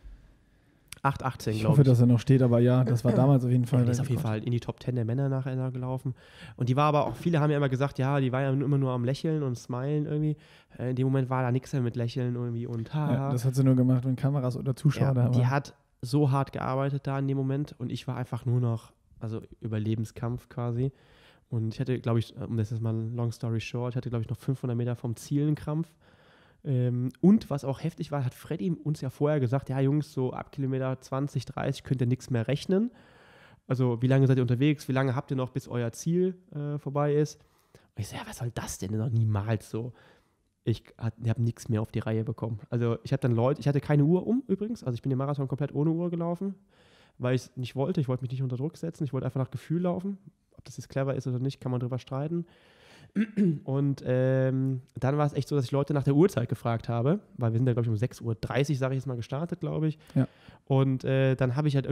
8,18, glaube ich. Ich hoffe, dass er noch steht, aber ja, das war damals auf jeden Fall. Der ist auf jeden Fall in die Top 10 der Männer nachher gelaufen. Und die war aber auch, viele haben ja immer gesagt, ja, die war ja immer nur am Lächeln und Smilen irgendwie. In dem Moment war da nichts mehr mit Lächeln irgendwie und ja, das hat sie nur gemacht, wenn Kameras oder Zuschauer da waren. Die hat so hart gearbeitet da in dem Moment und ich war einfach nur noch, also Überlebenskampf quasi. Und ich hatte, glaube ich, um das jetzt mal long story short, ich hatte, glaube ich, noch 500 Meter vom Ziel einen Krampf. Und was auch heftig war, hat Freddy uns ja vorher gesagt, ja Jungs, so ab Kilometer 20, 30 könnt ihr nichts mehr rechnen. Also wie lange seid ihr unterwegs, wie lange habt ihr noch, bis euer Ziel vorbei ist? Und ich so, ja, was soll das denn? Noch niemals so. Ich habe nichts mehr auf die Reihe bekommen. Also ich hatte keine Uhr übrigens, also ich bin den Marathon komplett ohne Uhr gelaufen, weil ich es nicht wollte. Ich wollte mich nicht unter Druck setzen, ich wollte einfach nach Gefühl laufen. Ob das jetzt clever ist oder nicht, kann man drüber streiten. Und dann war es echt so, dass ich Leute nach der Uhrzeit gefragt habe, weil wir sind da, glaube ich, um 6.30 Uhr, sage ich jetzt mal, gestartet, glaube ich. Ja. Und dann habe ich halt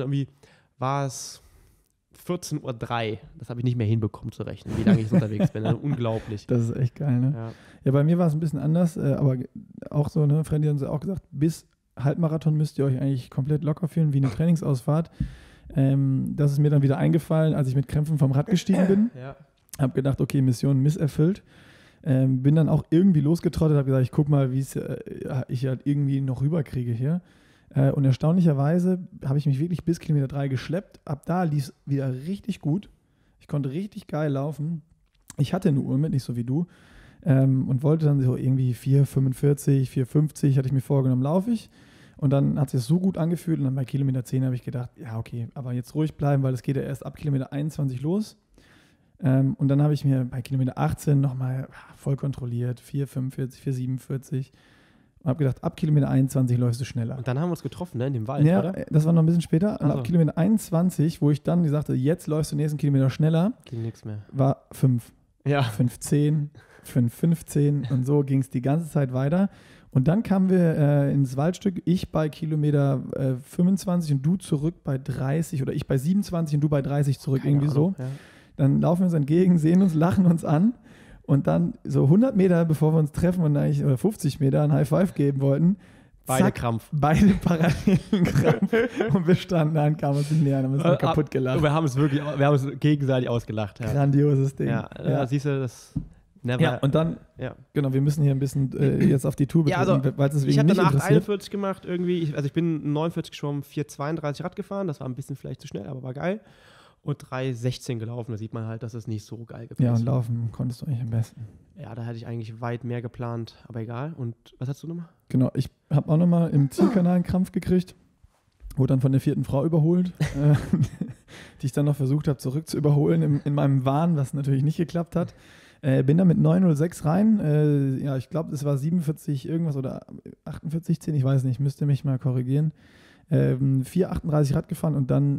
war es 14.03 Uhr. Das habe ich nicht mehr hinbekommen zu rechnen, wie lange ich unterwegs bin. Also unglaublich. Das ist echt geil, ne? Ja, bei mir war es ein bisschen anders, aber auch so, ne, Freddy hat uns auch gesagt, bis Halbmarathon müsst ihr euch eigentlich komplett locker fühlen, wie eine Trainingsausfahrt. Das ist mir dann wieder eingefallen, als ich mit Krämpfen vom Rad gestiegen bin. Ja. Habe gedacht, okay, Mission misserfüllt. Bin dann auch irgendwie losgetrottet, habe gesagt, ich guck mal, wie es ich halt irgendwie noch rüberkriege hier. Und erstaunlicherweise habe ich mich wirklich bis Kilometer 3 geschleppt. Ab da lief es wieder richtig gut. Ich konnte richtig geil laufen. Ich hatte eine Uhr mit, nicht so wie du. Und wollte dann so irgendwie 4,45, 4,50 hatte ich mir vorgenommen, laufe ich. Und dann hat sich das so gut angefühlt. Und dann bei Kilometer 10 habe ich gedacht, ja okay, aber jetzt ruhig bleiben, weil es geht ja erst ab Kilometer 21 los. Und dann habe ich mir bei Kilometer 18 nochmal voll kontrolliert, 4,45, 4,47. Und habe gedacht, ab Kilometer 21 läufst du schneller. Und dann haben wir uns getroffen, ne, in dem Wald, ja, oder? Das war noch ein bisschen später. Und ab Kilometer 21, wo ich dann sagte, jetzt läufst du den nächsten Kilometer schneller, ging nichts mehr. War 5. Ja. 5,10, 5,15 und so ging es die ganze Zeit weiter. Und dann kamen wir ins Waldstück, ich bei Kilometer 25 und du zurück bei 30 oder ich bei 27 und du bei 30 zurück, Keine irgendwie Ahnung, so. Ja. Dann laufen wir uns entgegen, sehen uns, lachen uns an und dann so 100 Meter, bevor wir uns treffen und eigentlich, oder 50 Meter ein High Five geben wollten, beide Krampf. Beide parallelen Krampf und wir standen da und kamen uns nicht näher, haben uns kaputt gelacht. Wir haben uns gegenseitig ausgelacht. Ja. Grandioses Ding. Ja, siehst du, das never. Ja, und dann, genau, wir müssen hier ein bisschen jetzt auf die Tour betreten, weil es ich habe danach 41 gemacht irgendwie, ich bin 49 geschwommen, 4,32 Rad gefahren, das war ein bisschen vielleicht zu schnell, aber war geil. Und 3,16 gelaufen, da sieht man halt, dass es nicht so geil gepasst. Ja, und laufen konntest du eigentlich am besten. Ja, da hatte ich eigentlich weit mehr geplant, aber egal. Und was hast du nochmal? Genau, ich habe auch nochmal im Zielkanal einen Krampf gekriegt, wurde dann von der 4. Frau überholt, die ich dann noch versucht habe zurück zu überholen in meinem Wahn, was natürlich nicht geklappt hat. Bin da mit 9,06 rein. Ja, ich glaube, es war 47 irgendwas oder 48,10, ich weiß nicht, müsste mich mal korrigieren. 4,38 Rad gefahren und dann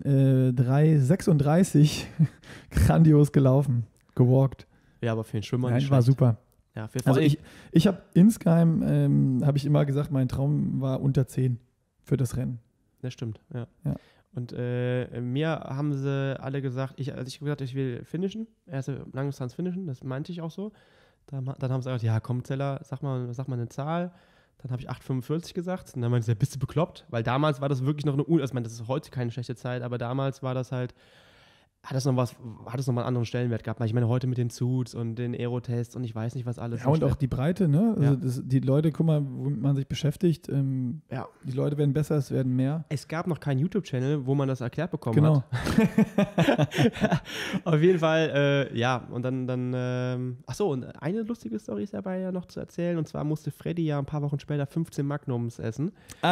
3,36 grandios gelaufen, gewalkt. Ja, aber für den Schwimmer Nein, nicht war schlecht. super. Ja, für Also ich habe insgeheim, habe ich immer gesagt, mein Traum war unter 10 für das Rennen. Das stimmt, ja. Ja. Und mir haben sie alle gesagt, als ich gesagt habe, ich will finishen, erste Langdistanz finishen, das meinte ich auch so. Dann haben sie gesagt, ja komm Zeller, sag mal eine Zahl. Dann habe ich 8,45 gesagt und dann meinte sie, bist du bekloppt? Weil damals war das wirklich noch also ich meine, das ist heute keine schlechte Zeit, aber damals war das halt, hat es nochmal einen anderen Stellenwert gehabt. Ich meine, heute mit den Suits und den Aerotests und ich weiß nicht, was alles. Ja, und auch die Breite, ne? Also Ja. die Leute, guck mal, womit man sich beschäftigt, Ja. die Leute werden besser, es werden mehr. Es gab noch keinen YouTube-Channel, wo man das erklärt bekommen Genau. hat. Auf jeden Fall, ja. Und dann achso, und eine lustige Story ist dabei ja noch zu erzählen. Und zwar musste Freddy ja ein paar Wochen später 15 Magnums essen.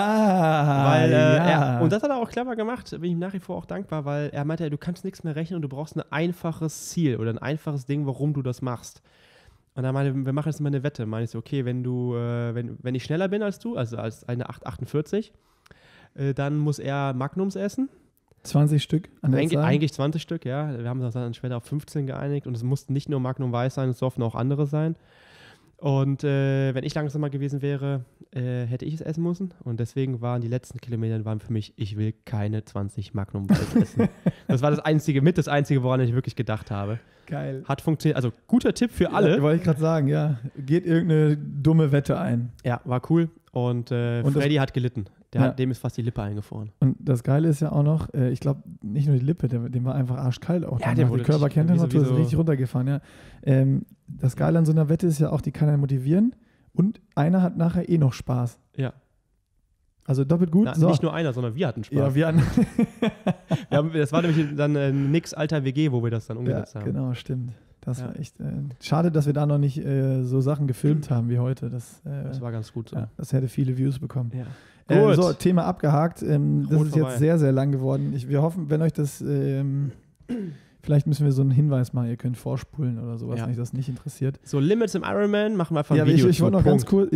Ah, Weil, und das hat er auch clever gemacht, bin ich ihm nach wie vor auch dankbar, weil er meinte, du kannst nichts mehr rechnen und du brauchst ein einfaches Ziel oder ein einfaches Ding, warum du das machst. Und er meinte, wir machen jetzt mal eine Wette. Meine ich so, okay, wenn ich schneller bin als du, also als eine 8,48, dann muss er Magnums essen. 20 Stück an der Zahl? Eigentlich 20 Stück, ja. Wir haben uns dann später auf 15 geeinigt und es mussten nicht nur Magnum Weiß sein, es durften auch andere sein. Und wenn ich langsamer gewesen wäre, hätte ich es essen müssen. Und deswegen waren die letzten Kilometer für mich, ich will keine 20 Magnum Weiß essen. Das war das Einzige, woran ich wirklich gedacht habe. Geil. Hat funktioniert. Also guter Tipp für alle. Ja, wollte ich gerade sagen, ja. Geht irgendeine dumme Wette ein. Ja, war cool. Und Freddy hat gelitten. Dem ist fast die Lippe eingefroren. Und das Geile ist ja auch noch, ich glaube, nicht nur die Lippe, dem war einfach arschkalt auch. Ja, der wurde die Körpertemperatur ist richtig runtergefahren, ja. Das Geile an so einer Wette ist ja auch, die kann einen motivieren und einer hat nachher eh noch Spaß. Ja. Also doppelt gut. Na, nicht nur einer, sondern wir hatten Spaß. Ja, wir hatten. Das war nämlich dann Nix alter WG, wo wir das dann umgesetzt haben. Genau, stimmt. Das war echt schade, dass wir da noch nicht so Sachen gefilmt haben wie heute. Das war ganz gut so. Ja, das hätte viele Views bekommen. Ja. Gut. So, Thema abgehakt. Das ist vorbei. jetzt sehr, sehr lang geworden. Wir hoffen, wenn euch das, vielleicht müssen wir so einen Hinweis machen, ihr könnt vorspulen oder sowas, wenn euch das nicht interessiert. So, Limits im Ironman, machen wir einfach ein Ja, Video. ich wollte noch ganz cool,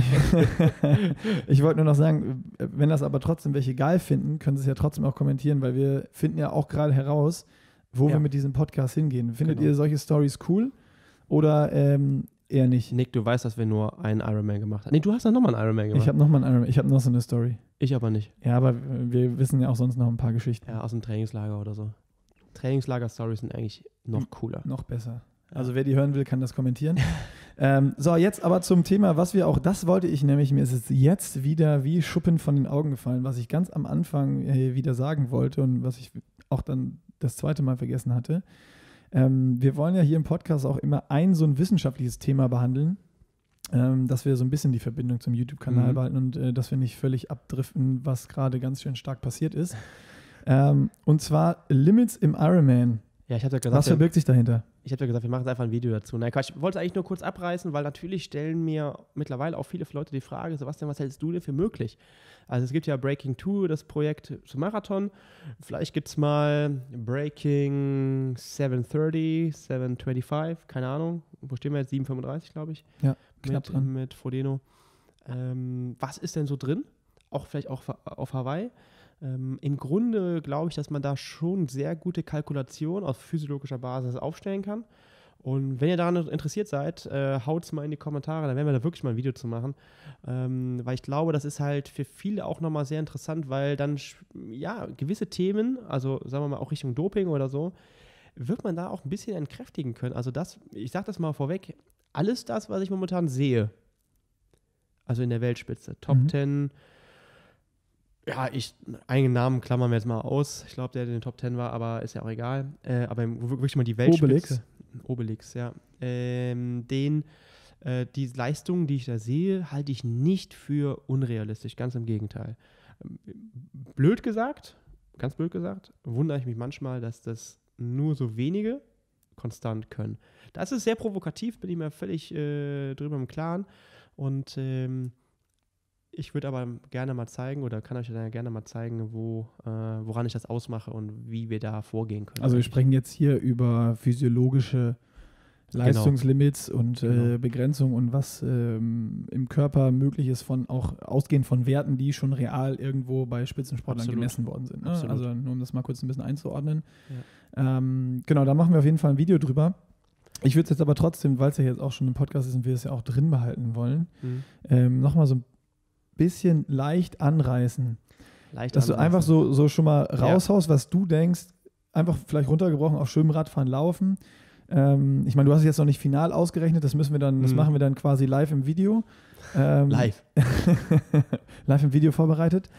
ich wollte nur noch sagen, wenn das aber trotzdem welche geil finden, können sie es ja trotzdem auch kommentieren, weil wir finden ja auch gerade heraus, wo wir mit diesem Podcast hingehen. Findet ihr solche Stories cool oder eher nicht? Nick, du weißt, dass wir nur einen Ironman gemacht haben. Nee, du hast dann nochmal einen Ironman gemacht. Ich habe nochmal einen Ironman, ich habe noch so eine Story. Ich aber nicht. Ja, aber wir wissen ja auch sonst noch ein paar Geschichten. Ja, aus dem Trainingslager oder so. Trainingslager-Stories sind eigentlich noch cooler. Noch besser. Also wer die hören will, kann das kommentieren. So, jetzt aber zum Thema, das wollte ich nämlich, mir ist es jetzt wieder wie Schuppen von den Augen gefallen, was ich ganz am Anfang wieder sagen wollte und was ich auch dann das zweite Mal vergessen hatte. Wir wollen ja hier im Podcast auch immer so ein wissenschaftliches Thema behandeln, dass wir so ein bisschen die Verbindung zum YouTube-Kanal behalten und dass wir nicht völlig abdriften, was gerade ganz schön stark passiert ist. Und zwar Limits im Ironman. Ja, ich habe ja gesagt, was verbirgt sich dahinter? Ich habe ja gesagt, wir machen jetzt einfach ein Video dazu. Nein, Quatsch, ich wollte es eigentlich nur kurz abreißen, weil natürlich stellen mir mittlerweile auch viele Leute die Frage, Sebastian, was hältst du denn für möglich? Also es gibt ja Breaking 2, das Projekt zum Marathon. Vielleicht gibt es mal Breaking 730, 725, keine Ahnung. Wo stehen wir jetzt? 735, glaube ich. Ja, knapp dran. Mit Frodeno. Was ist denn so drin? Vielleicht auch auf Hawaii. Im Grunde glaube ich, dass man da schon sehr gute Kalkulationen auf physiologischer Basis aufstellen kann. Und wenn ihr daran interessiert seid, haut es mal in die Kommentare, dann werden wir da wirklich mal ein Video zu machen. Weil ich glaube, das ist halt für viele auch nochmal sehr interessant, weil dann, gewisse Themen, also sagen wir mal auch Richtung Doping oder so, wird man da auch ein bisschen entkräftigen können. Also ich sage das mal vorweg, alles das, was ich momentan sehe, also in der Weltspitze, Top 10, einen Namen klammern wir jetzt mal aus. Ich glaube, der in den Top 10 war, aber ist ja auch egal. Aber wirklich mal die Weltspitze. Obelix, ja. Die Leistungen, die ich da sehe, halte ich nicht für unrealistisch. Ganz im Gegenteil. Ganz blöd gesagt, wundere ich mich manchmal, dass das nur so wenige konstant können. Das ist sehr provokativ, bin ich mir völlig drüber im Klaren. Und ich würde aber gerne mal zeigen oder kann euch dann gerne mal zeigen, woran ich das ausmache und wie wir da vorgehen können. Also wir sprechen jetzt hier über physiologische Leistungslimits und Begrenzung und was im Körper möglich ist, auch ausgehend von Werten, die schon real irgendwo bei Spitzensportlern gemessen worden sind. Ne? Also nur um das mal kurz ein bisschen einzuordnen. Ja. Genau, da machen wir auf jeden Fall ein Video drüber. Ich würde es jetzt aber trotzdem, weil es ja jetzt auch schon ein Podcast ist und wir es ja auch drin behalten wollen, nochmal so ein bisschen leicht anreißen. Dass du einfach so schon mal raushaust, was du denkst, einfach vielleicht runtergebrochen auf Schwimmradfahren, Laufen. Ich meine, du hast es jetzt noch nicht final ausgerechnet, das machen wir dann quasi live im Video. Live im Video vorbereitet.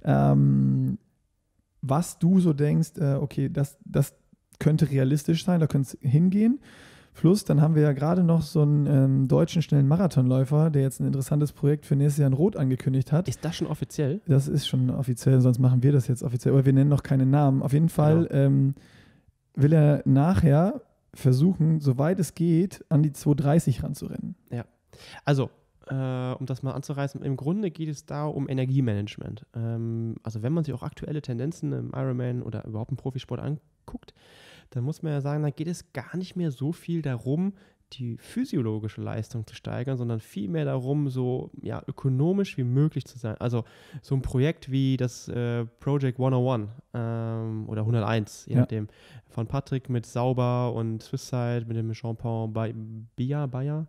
Was du so denkst, okay, das könnte realistisch sein, da könnte es hingehen. Plus, dann haben wir ja gerade noch so einen deutschen schnellen Marathonläufer, der jetzt ein interessantes Projekt für nächstes Jahr in Rot angekündigt hat. Ist das schon offiziell? Das ist schon offiziell, sonst machen wir das jetzt offiziell, aber wir nennen noch keine Namen. Auf jeden Fall will er nachher versuchen, soweit es geht, an die 2:30 ranzurennen. Ja, also um das mal anzureißen, im Grunde geht es da um Energiemanagement. Also wenn man sich auch aktuelle Tendenzen im Ironman oder überhaupt im Profisport anguckt, dann muss man ja sagen, da geht es gar nicht mehr so viel darum, die physiologische Leistung zu steigern, sondern vielmehr darum, so ökonomisch wie möglich zu sein. Also so ein Projekt wie das Project 101 oder 101, je nachdem, von Patrick mit Sauber und Swisside, mit dem Jean-Paul Bayer,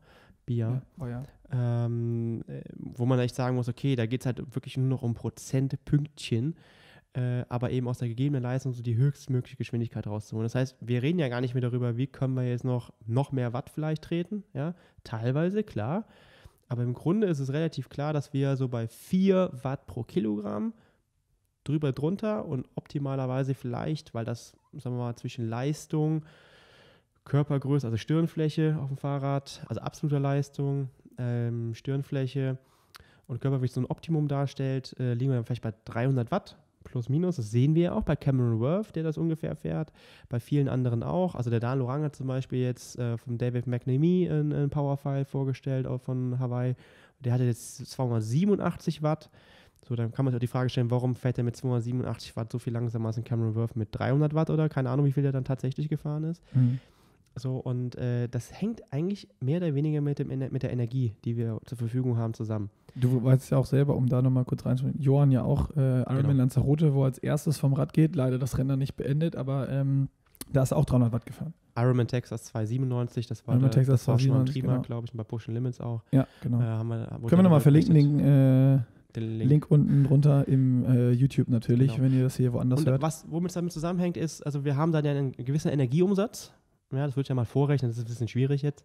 wo man echt sagen muss, okay, da geht es halt wirklich nur noch um Prozentpünktchen, aber eben aus der gegebenen Leistung so die höchstmögliche Geschwindigkeit rauszuholen. Das heißt, wir reden ja gar nicht mehr darüber, wie können wir jetzt noch mehr Watt vielleicht treten, ja, teilweise, klar, aber im Grunde ist es relativ klar, dass wir so bei 4 Watt pro Kilogramm drunter und optimalerweise vielleicht, weil das, sagen wir mal, zwischen Leistung, Körpergröße, also Stirnfläche auf dem Fahrrad, also absoluter Leistung, Stirnfläche und Körpergewicht so ein Optimum darstellt, liegen wir dann vielleicht bei 300 Watt plus minus. Das sehen wir ja auch bei Cameron Worth, der das ungefähr fährt, bei vielen anderen auch. Also der Dan Lorang hat zum Beispiel jetzt von David McNamee ein Powerfile vorgestellt, auch von Hawaii. Der hatte jetzt 287 Watt. So, dann kann man sich auch die Frage stellen, warum fährt er mit 287 Watt so viel langsamer als ein Cameron Worth mit 300 Watt oder keine Ahnung, wie viel der dann tatsächlich gefahren ist. So, und das hängt eigentlich mehr oder weniger mit der Energie, die wir zur Verfügung haben, zusammen. Du weißt ja auch selber, um da nochmal kurz reinzuspringen, Johann ja auch Ironman Lanzarote, wo er als erstes vom Rad geht, leider das Rennen nicht beendet, aber da ist auch 300 Watt gefahren. Ironman Texas 297, das war schon ein Trimark, glaube ich, und bei Push Limits auch. Ja, genau. Können wir nochmal verlinken, den Link unten drunter im YouTube natürlich, wenn ihr das hier woanders hört. Womit es damit zusammenhängt, ist, also wir haben dann ja einen gewissen Energieumsatz. Ja, das würde ich ja mal vorrechnen, das ist ein bisschen schwierig jetzt.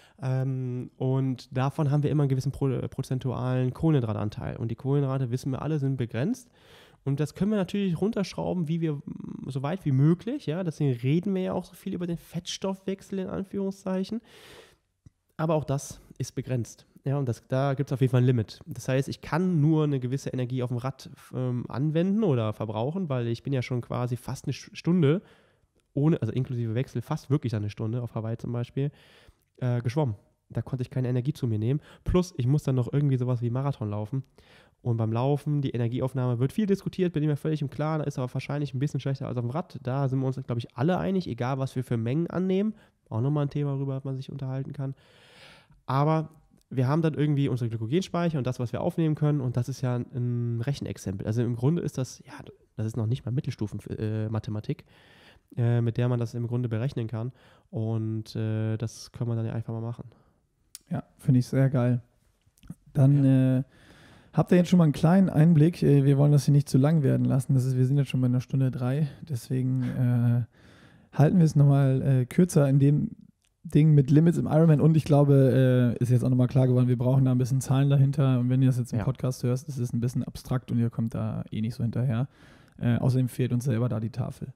Und davon haben wir immer einen gewissen prozentualen Kohlenhydratanteil. Und die Kohlenhydrate, wissen wir alle, sind begrenzt. Und das können wir natürlich runterschrauben, so weit wie möglich. Ja? Deswegen reden wir ja auch so viel über den Fettstoffwechsel in Anführungszeichen. Aber auch das ist begrenzt. Ja, und da gibt es auf jeden Fall ein Limit. Das heißt, ich kann nur eine gewisse Energie auf dem Rad anwenden oder verbrauchen, weil ich bin ja schon quasi fast eine Stunde also inklusive Wechsel, fast wirklich eine Stunde auf Hawaii zum Beispiel, geschwommen. Da konnte ich keine Energie zu mir nehmen. Plus, ich muss dann noch irgendwie sowas wie Marathon laufen. Und beim Laufen, die Energieaufnahme wird viel diskutiert, bin ich mir völlig im Klaren, ist aber wahrscheinlich ein bisschen schlechter als auf dem Rad. Da sind wir uns, glaube ich, alle einig, egal was wir für Mengen annehmen. Auch nochmal ein Thema, worüber man sich unterhalten kann. Aber wir haben dann irgendwie unsere Glykogenspeicher und das, was wir aufnehmen können. Und das ist ja ein Rechenexempel. Also im Grunde ist das ist noch nicht mal Mittelstufen-Mathematik. Mit der man das im Grunde berechnen kann. Und das können wir dann ja einfach mal machen. Ja, finde ich sehr geil. Dann habt ihr jetzt schon mal einen kleinen Einblick. Wir wollen das hier nicht zu lang werden lassen. Wir sind jetzt schon bei 1:03. Deswegen halten wir es nochmal kürzer in dem Ding mit Limits im Ironman. Und ich glaube, ist jetzt auch nochmal klar geworden, wir brauchen da ein bisschen Zahlen dahinter. Und wenn ihr das jetzt im Podcast hörst, ist es ein bisschen abstrakt und ihr kommt da eh nicht so hinterher. Außerdem fehlt uns selber da die Tafel.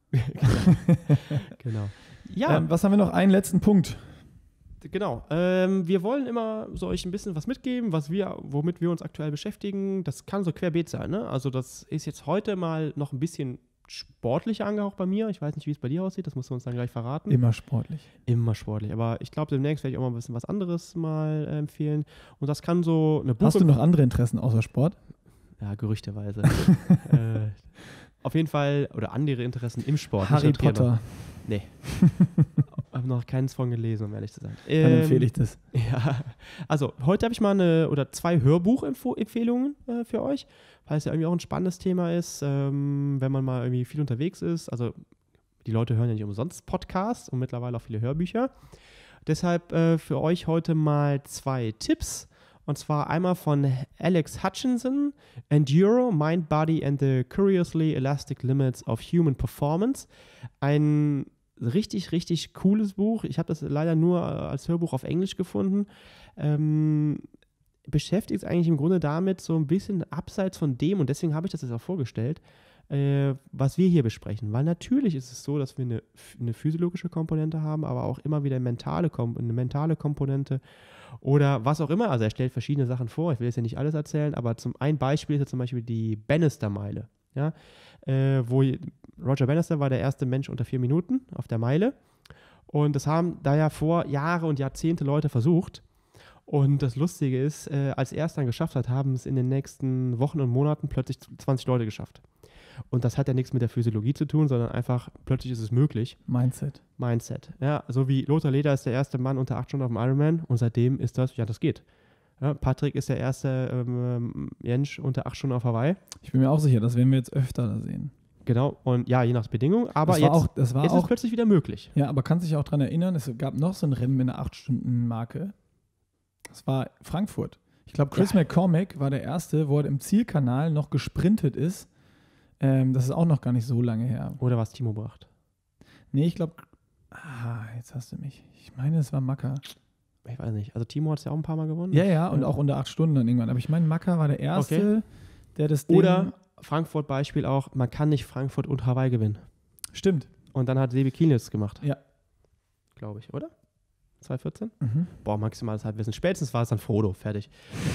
Genau. Ja. Was haben wir noch? Einen letzten Punkt. Genau. Wir wollen immer so euch ein bisschen was mitgeben, womit wir uns aktuell beschäftigen. Das kann so querbeet sein, ne? Also das ist jetzt heute mal noch ein bisschen sportlicher angehaucht bei mir. Ich weiß nicht, wie es bei dir aussieht. Das musst du uns dann gleich verraten. Immer sportlich. Immer sportlich. Aber ich glaube, demnächst werde ich auch mal ein bisschen was anderes mal empfehlen. Und das kann so eine Buch. Hast du noch andere Interessen außer Sport? Ja, gerüchteweise. Auf jeden Fall, oder andere Interessen im Sport. Harry Potter. Nee. Habe noch keins von gelesen, um ehrlich zu sein. Dann empfehle ich das. Ja, also heute habe ich mal 2 Hörbuchempfehlungen für euch, weil es ja irgendwie auch ein spannendes Thema ist, wenn man mal irgendwie viel unterwegs ist. Also die Leute hören ja nicht umsonst Podcasts und mittlerweile auch viele Hörbücher. Deshalb für euch heute mal 2 Tipps. Und zwar einmal von Alex Hutchinson, Enduro, Mind, Body and the Curiously Elastic Limits of Human Performance. Ein richtig, richtig cooles Buch. Ich habe das leider nur als Hörbuch auf Englisch gefunden. Beschäftigt es eigentlich im Grunde damit so ein bisschen abseits von dem, und deswegen habe ich das jetzt auch vorgestellt, was wir hier besprechen. Weil natürlich ist es so, dass wir eine physiologische Komponente haben, aber auch immer wieder eine mentale Komponente oder was auch immer. Also er stellt verschiedene Sachen vor. Ich will jetzt ja nicht alles erzählen, aber ein Beispiel ist ja zum Beispiel die Bannister-Meile. Ja? Wo Roger Bannister war der erste Mensch unter 4 Minuten auf der Meile. Und das haben da ja vor Jahre und Jahrzehnte Leute versucht. Und das Lustige ist, als er es dann geschafft hat, haben es in den nächsten Wochen und Monaten plötzlich 20 Leute geschafft. Und das hat ja nichts mit der Physiologie zu tun, sondern einfach, plötzlich ist es möglich. Mindset. Ja, so wie Lothar Leder ist der erste Mann unter 8 Stunden auf dem Ironman und seitdem ist das geht. Ja, Patrick ist der erste Jensch unter 8 Stunden auf Hawaii. Ich bin mir auch sicher, das werden wir jetzt öfter da sehen. Genau, und ja, je nach Bedingung, aber jetzt ist es plötzlich wieder möglich. Ja, aber kannst dich auch daran erinnern, es gab noch so ein Rennen mit einer 8-Stunden-Marke. Das war Frankfurt. Ich glaube, Chris McCormick war der Erste, wo er im Zielkanal noch gesprintet ist. Das ist auch noch gar nicht so lange her. Oder war es Timo Bracht? Nee, ich glaube, jetzt hast du mich. Ich meine, es war Macker. Ich weiß nicht. Also Timo hat es ja auch ein paar Mal gewonnen. Ja, und auch unter 8 Stunden dann irgendwann. Aber ich meine, Macker war der Erste, der das Ding... Oder Frankfurt-Beispiel auch, man kann nicht Frankfurt und Hawaii gewinnen. Stimmt. Und dann hat Sebi Kienitz gemacht. Ja. Glaube ich, oder? 2014? Mhm. Boah, maximales Halbwissen. Spätestens war es dann Frodo. Fertig.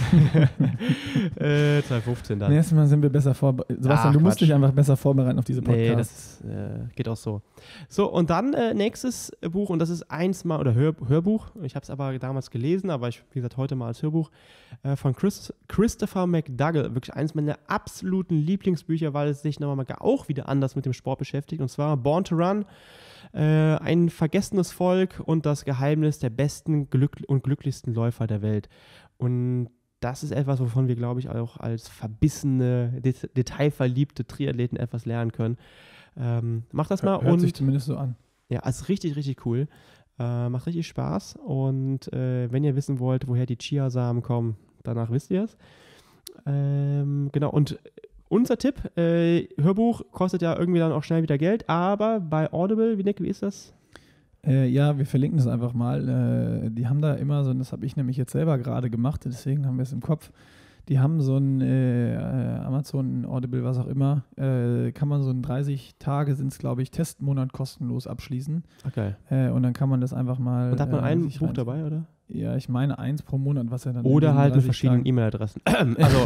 2015 dann. Nächstes Mal sind wir besser vorbereitet. Sebastian, du musst dich einfach besser vorbereiten auf diese Podcasts. Nee, das geht auch so. So, und dann nächstes Buch, und das ist Hörbuch. Ich habe es aber damals gelesen, aber wie gesagt, heute mal als Hörbuch von Christopher McDougall. Wirklich eines meiner absoluten Lieblingsbücher, weil es sich nochmal auch wieder anders mit dem Sport beschäftigt. Und zwar Born to Run. Ein vergessenes Volk und das Geheimnis der besten und glücklichsten Läufer der Welt. Und das ist etwas, wovon wir, glaube ich, auch als verbissene, detailverliebte Triathleten etwas lernen können. Macht das mal. Hört sich zumindest so an. Ja, also richtig, richtig cool. Macht richtig Spaß. Und wenn ihr wissen wollt, woher die Chiasamen kommen, danach wisst ihr es. Genau, und unser Tipp, Hörbuch kostet ja irgendwie dann auch schnell wieder Geld, aber bei Audible, wie ist das? Ja, wir verlinken das einfach mal. Die haben da immer so, das habe ich nämlich jetzt selber gerade gemacht, deswegen haben wir es im Kopf. Die haben so ein Amazon, Audible, was auch immer, kann man so in 30 Tage, sind es glaube ich, Testmonat kostenlos abschließen. Okay. Und dann kann man das einfach mal... Und hat man ein Buch dabei, oder? Ja, ich meine 1 pro Monat, was ja dann... Oder halt mit verschiedenen E-Mail-Adressen. Also,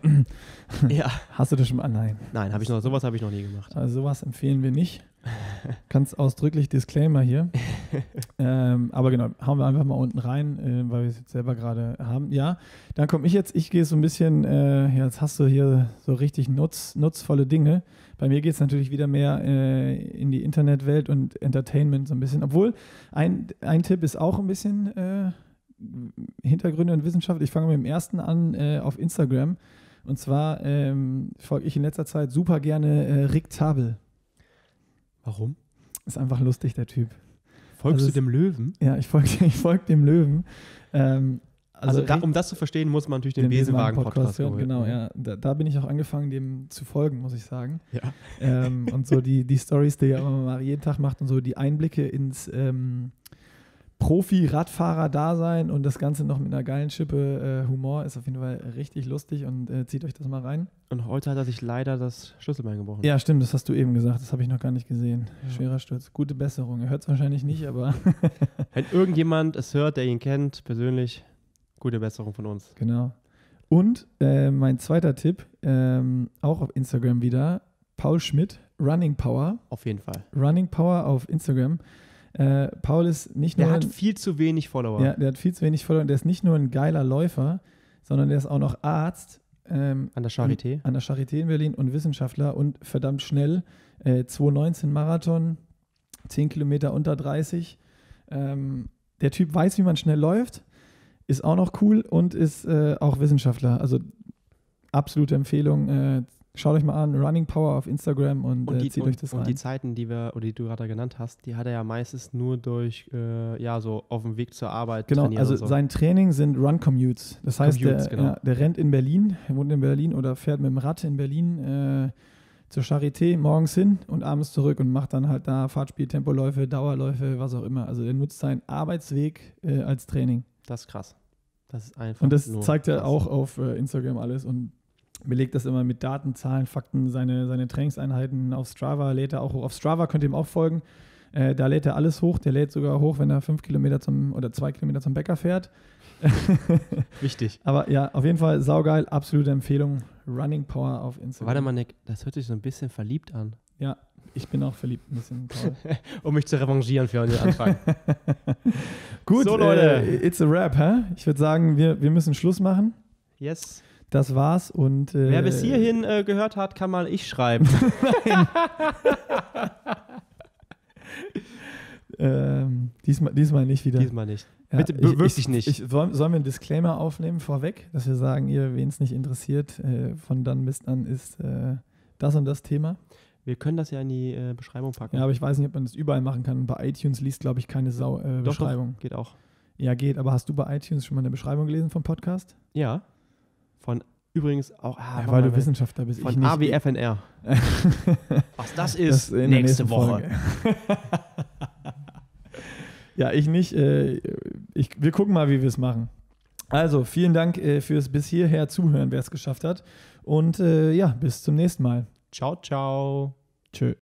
ja. Hast du das schon mal? Nein. Nein, sowas habe ich noch nie gemacht. Also sowas empfehlen wir nicht. Ganz ausdrücklich Disclaimer hier. Aber genau, hauen wir einfach mal unten rein, weil wir es jetzt selber gerade haben. Ja, dann komme ich jetzt. Ich gehe so ein bisschen, jetzt hast du hier so richtig nutzvolle Dinge. Bei mir geht es natürlich wieder mehr in die Internetwelt und Entertainment so ein bisschen. Obwohl, ein Tipp ist auch ein bisschen Hintergründe und Wissenschaft. Ich fange mit dem ersten an auf Instagram. Und zwar folge ich in letzter Zeit super gerne Rick Tabel. Warum? Ist einfach lustig, der Typ. Folgst du dem Löwen? Ja, ich folge dem Löwen. Um das zu verstehen, muss man natürlich den Besenwagen-Podcast hören. Genau, ja. Da bin ich auch angefangen, dem zu folgen, muss ich sagen. Ja. Und so die Storys, die er immer mal jeden Tag macht und so die Einblicke ins Profi-Radfahrer-Dasein und das Ganze noch mit einer geilen Schippe Humor ist auf jeden Fall richtig lustig und zieht euch das mal rein. Und heute hat er sich leider das Schlüsselbein gebrochen. Ja, stimmt, das hast du eben gesagt, das habe ich noch gar nicht gesehen. Ja. Schwerer Sturz, gute Besserung. Er hört es wahrscheinlich nicht, aber... Wenn irgendjemand es hört, der ihn kennt, persönlich, gute Besserung von uns. Genau. Und mein zweiter Tipp, auch auf Instagram wieder, Paul Schmidt, Running Power. Auf jeden Fall. Running Power auf Instagram. Paul ist nicht nur... Der hat viel zu wenig Follower. Ja, der hat viel zu wenig Follower und der ist nicht nur ein geiler Läufer, sondern der ist auch noch Arzt. An der Charité. An der Charité in Berlin und Wissenschaftler und verdammt schnell. 2:19 Marathon, 10 Kilometer unter 30. Der Typ weiß, wie man schnell läuft, ist auch noch cool und ist auch Wissenschaftler. Also absolute Empfehlung. Schaut euch mal an, Running Power auf Instagram und zieht euch das rein. Und die Zeiten, die du gerade genannt hast, die hat er ja meistens nur durch, so auf dem Weg zur Arbeit trainiert. Genau, also sein Training sind Run-Commutes. Das heißt, der rennt in Berlin, er wohnt in Berlin oder fährt mit dem Rad in Berlin zur Charité morgens hin und abends zurück und macht dann halt da Fahrtspiel, Tempoläufe, Dauerläufe, was auch immer. Also er nutzt seinen Arbeitsweg als Training. Das ist krass. Das ist einfach. Und das zeigt er auch auf Instagram alles und belegt das immer mit Daten, Zahlen, Fakten, seine Trainingseinheiten auf Strava lädt er auch hoch. Auf Strava könnt ihr ihm auch folgen. Da lädt er alles hoch. Der lädt sogar hoch, wenn er 5 Kilometer 2 Kilometer zum Bäcker fährt. Wichtig. Aber ja, auf jeden Fall saugeil. Absolute Empfehlung. Running Power auf Instagram. Warte mal, Nick, das hört sich so ein bisschen verliebt an. Ja, ich bin auch verliebt ein bisschen. Toll. Um mich zu revanchieren für den Anfang. Gut, so Leute. It's a wrap, hä? Ich würde sagen, wir müssen Schluss machen. Yes. Das war's und wer bis hierhin gehört hat, kann mal ich schreiben. Diesmal nicht wieder. Diesmal nicht. Ja, bitte wirklich nicht. Sollen wir einen Disclaimer aufnehmen vorweg, dass wir sagen, wen es nicht interessiert, von dann bis dann ist das und das Thema? Wir können das ja in die Beschreibung packen. Ja, aber ich weiß nicht, ob man das überall machen kann. Bei iTunes liest, glaube ich, keine Beschreibung. Doch, geht auch. Ja, geht. Aber hast du bei iTunes schon mal eine Beschreibung gelesen vom Podcast? Ja. Von übrigens auch. Weil du Wissenschaftler bist. Von AWFNR. Was das ist, nächste Woche. Ja, ich nicht. Wir gucken mal, wie wir es machen. Also, vielen Dank fürs bis hierher Zuhören, wer es geschafft hat. Und bis zum nächsten Mal. Ciao, ciao. Tschö.